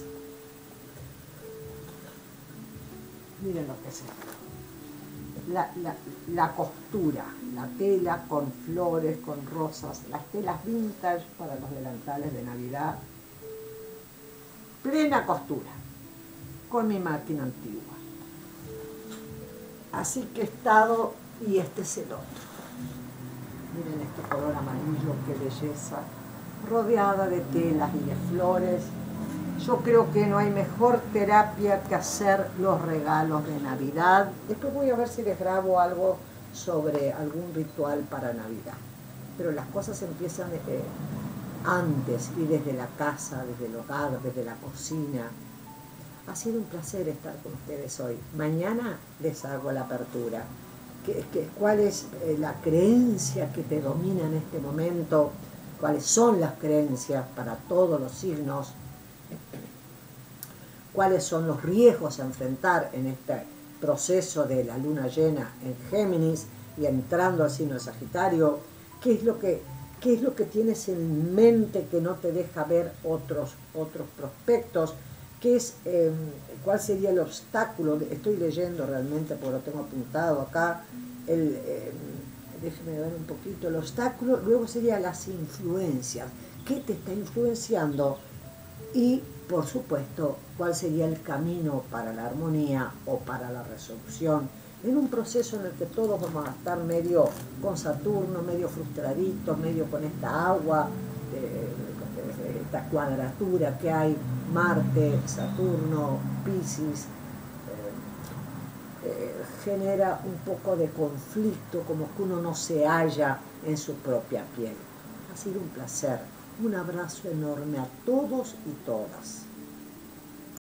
S1: Miren lo que es esto. La costura, la tela con flores, con rosas, las telas vintage para los delantales de Navidad. Plena costura, con mi máquina antigua. Así que he estado, y este es el otro. Miren este color amarillo, qué belleza, rodeada de telas y de flores. Yo creo que no hay mejor terapia que hacer los regalos de Navidad. Después voy a ver si les grabo algo sobre algún ritual para Navidad. Pero las cosas empiezan antes y desde la casa, desde el hogar, desde la cocina. Ha sido un placer estar con ustedes hoy. Mañana les hago la apertura. ¿Cuál es la creencia que te domina en este momento? ¿Cuáles son las creencias para todos los signos? ¿Cuáles son los riesgos a enfrentar en este proceso de la luna llena en Géminis y entrando al signo de Sagitario? ¿Qué es lo que tienes en mente que no te deja ver otros prospectos? ¿Cuál sería el obstáculo? Estoy leyendo realmente porque lo tengo apuntado acá. Déjeme ver un poquito el obstáculo. Luego sería las influencias. ¿Qué te está influenciando? Y por supuesto, cuál sería el camino para la armonía o para la resolución en un proceso en el que todos vamos a estar medio con Saturno, medio frustraditos, medio con esta agua, esta cuadratura que hay, Marte, Saturno, Piscis, genera un poco de conflicto, como que uno no se halla en su propia piel. Ha sido un placer. Un abrazo enorme a todos y todas.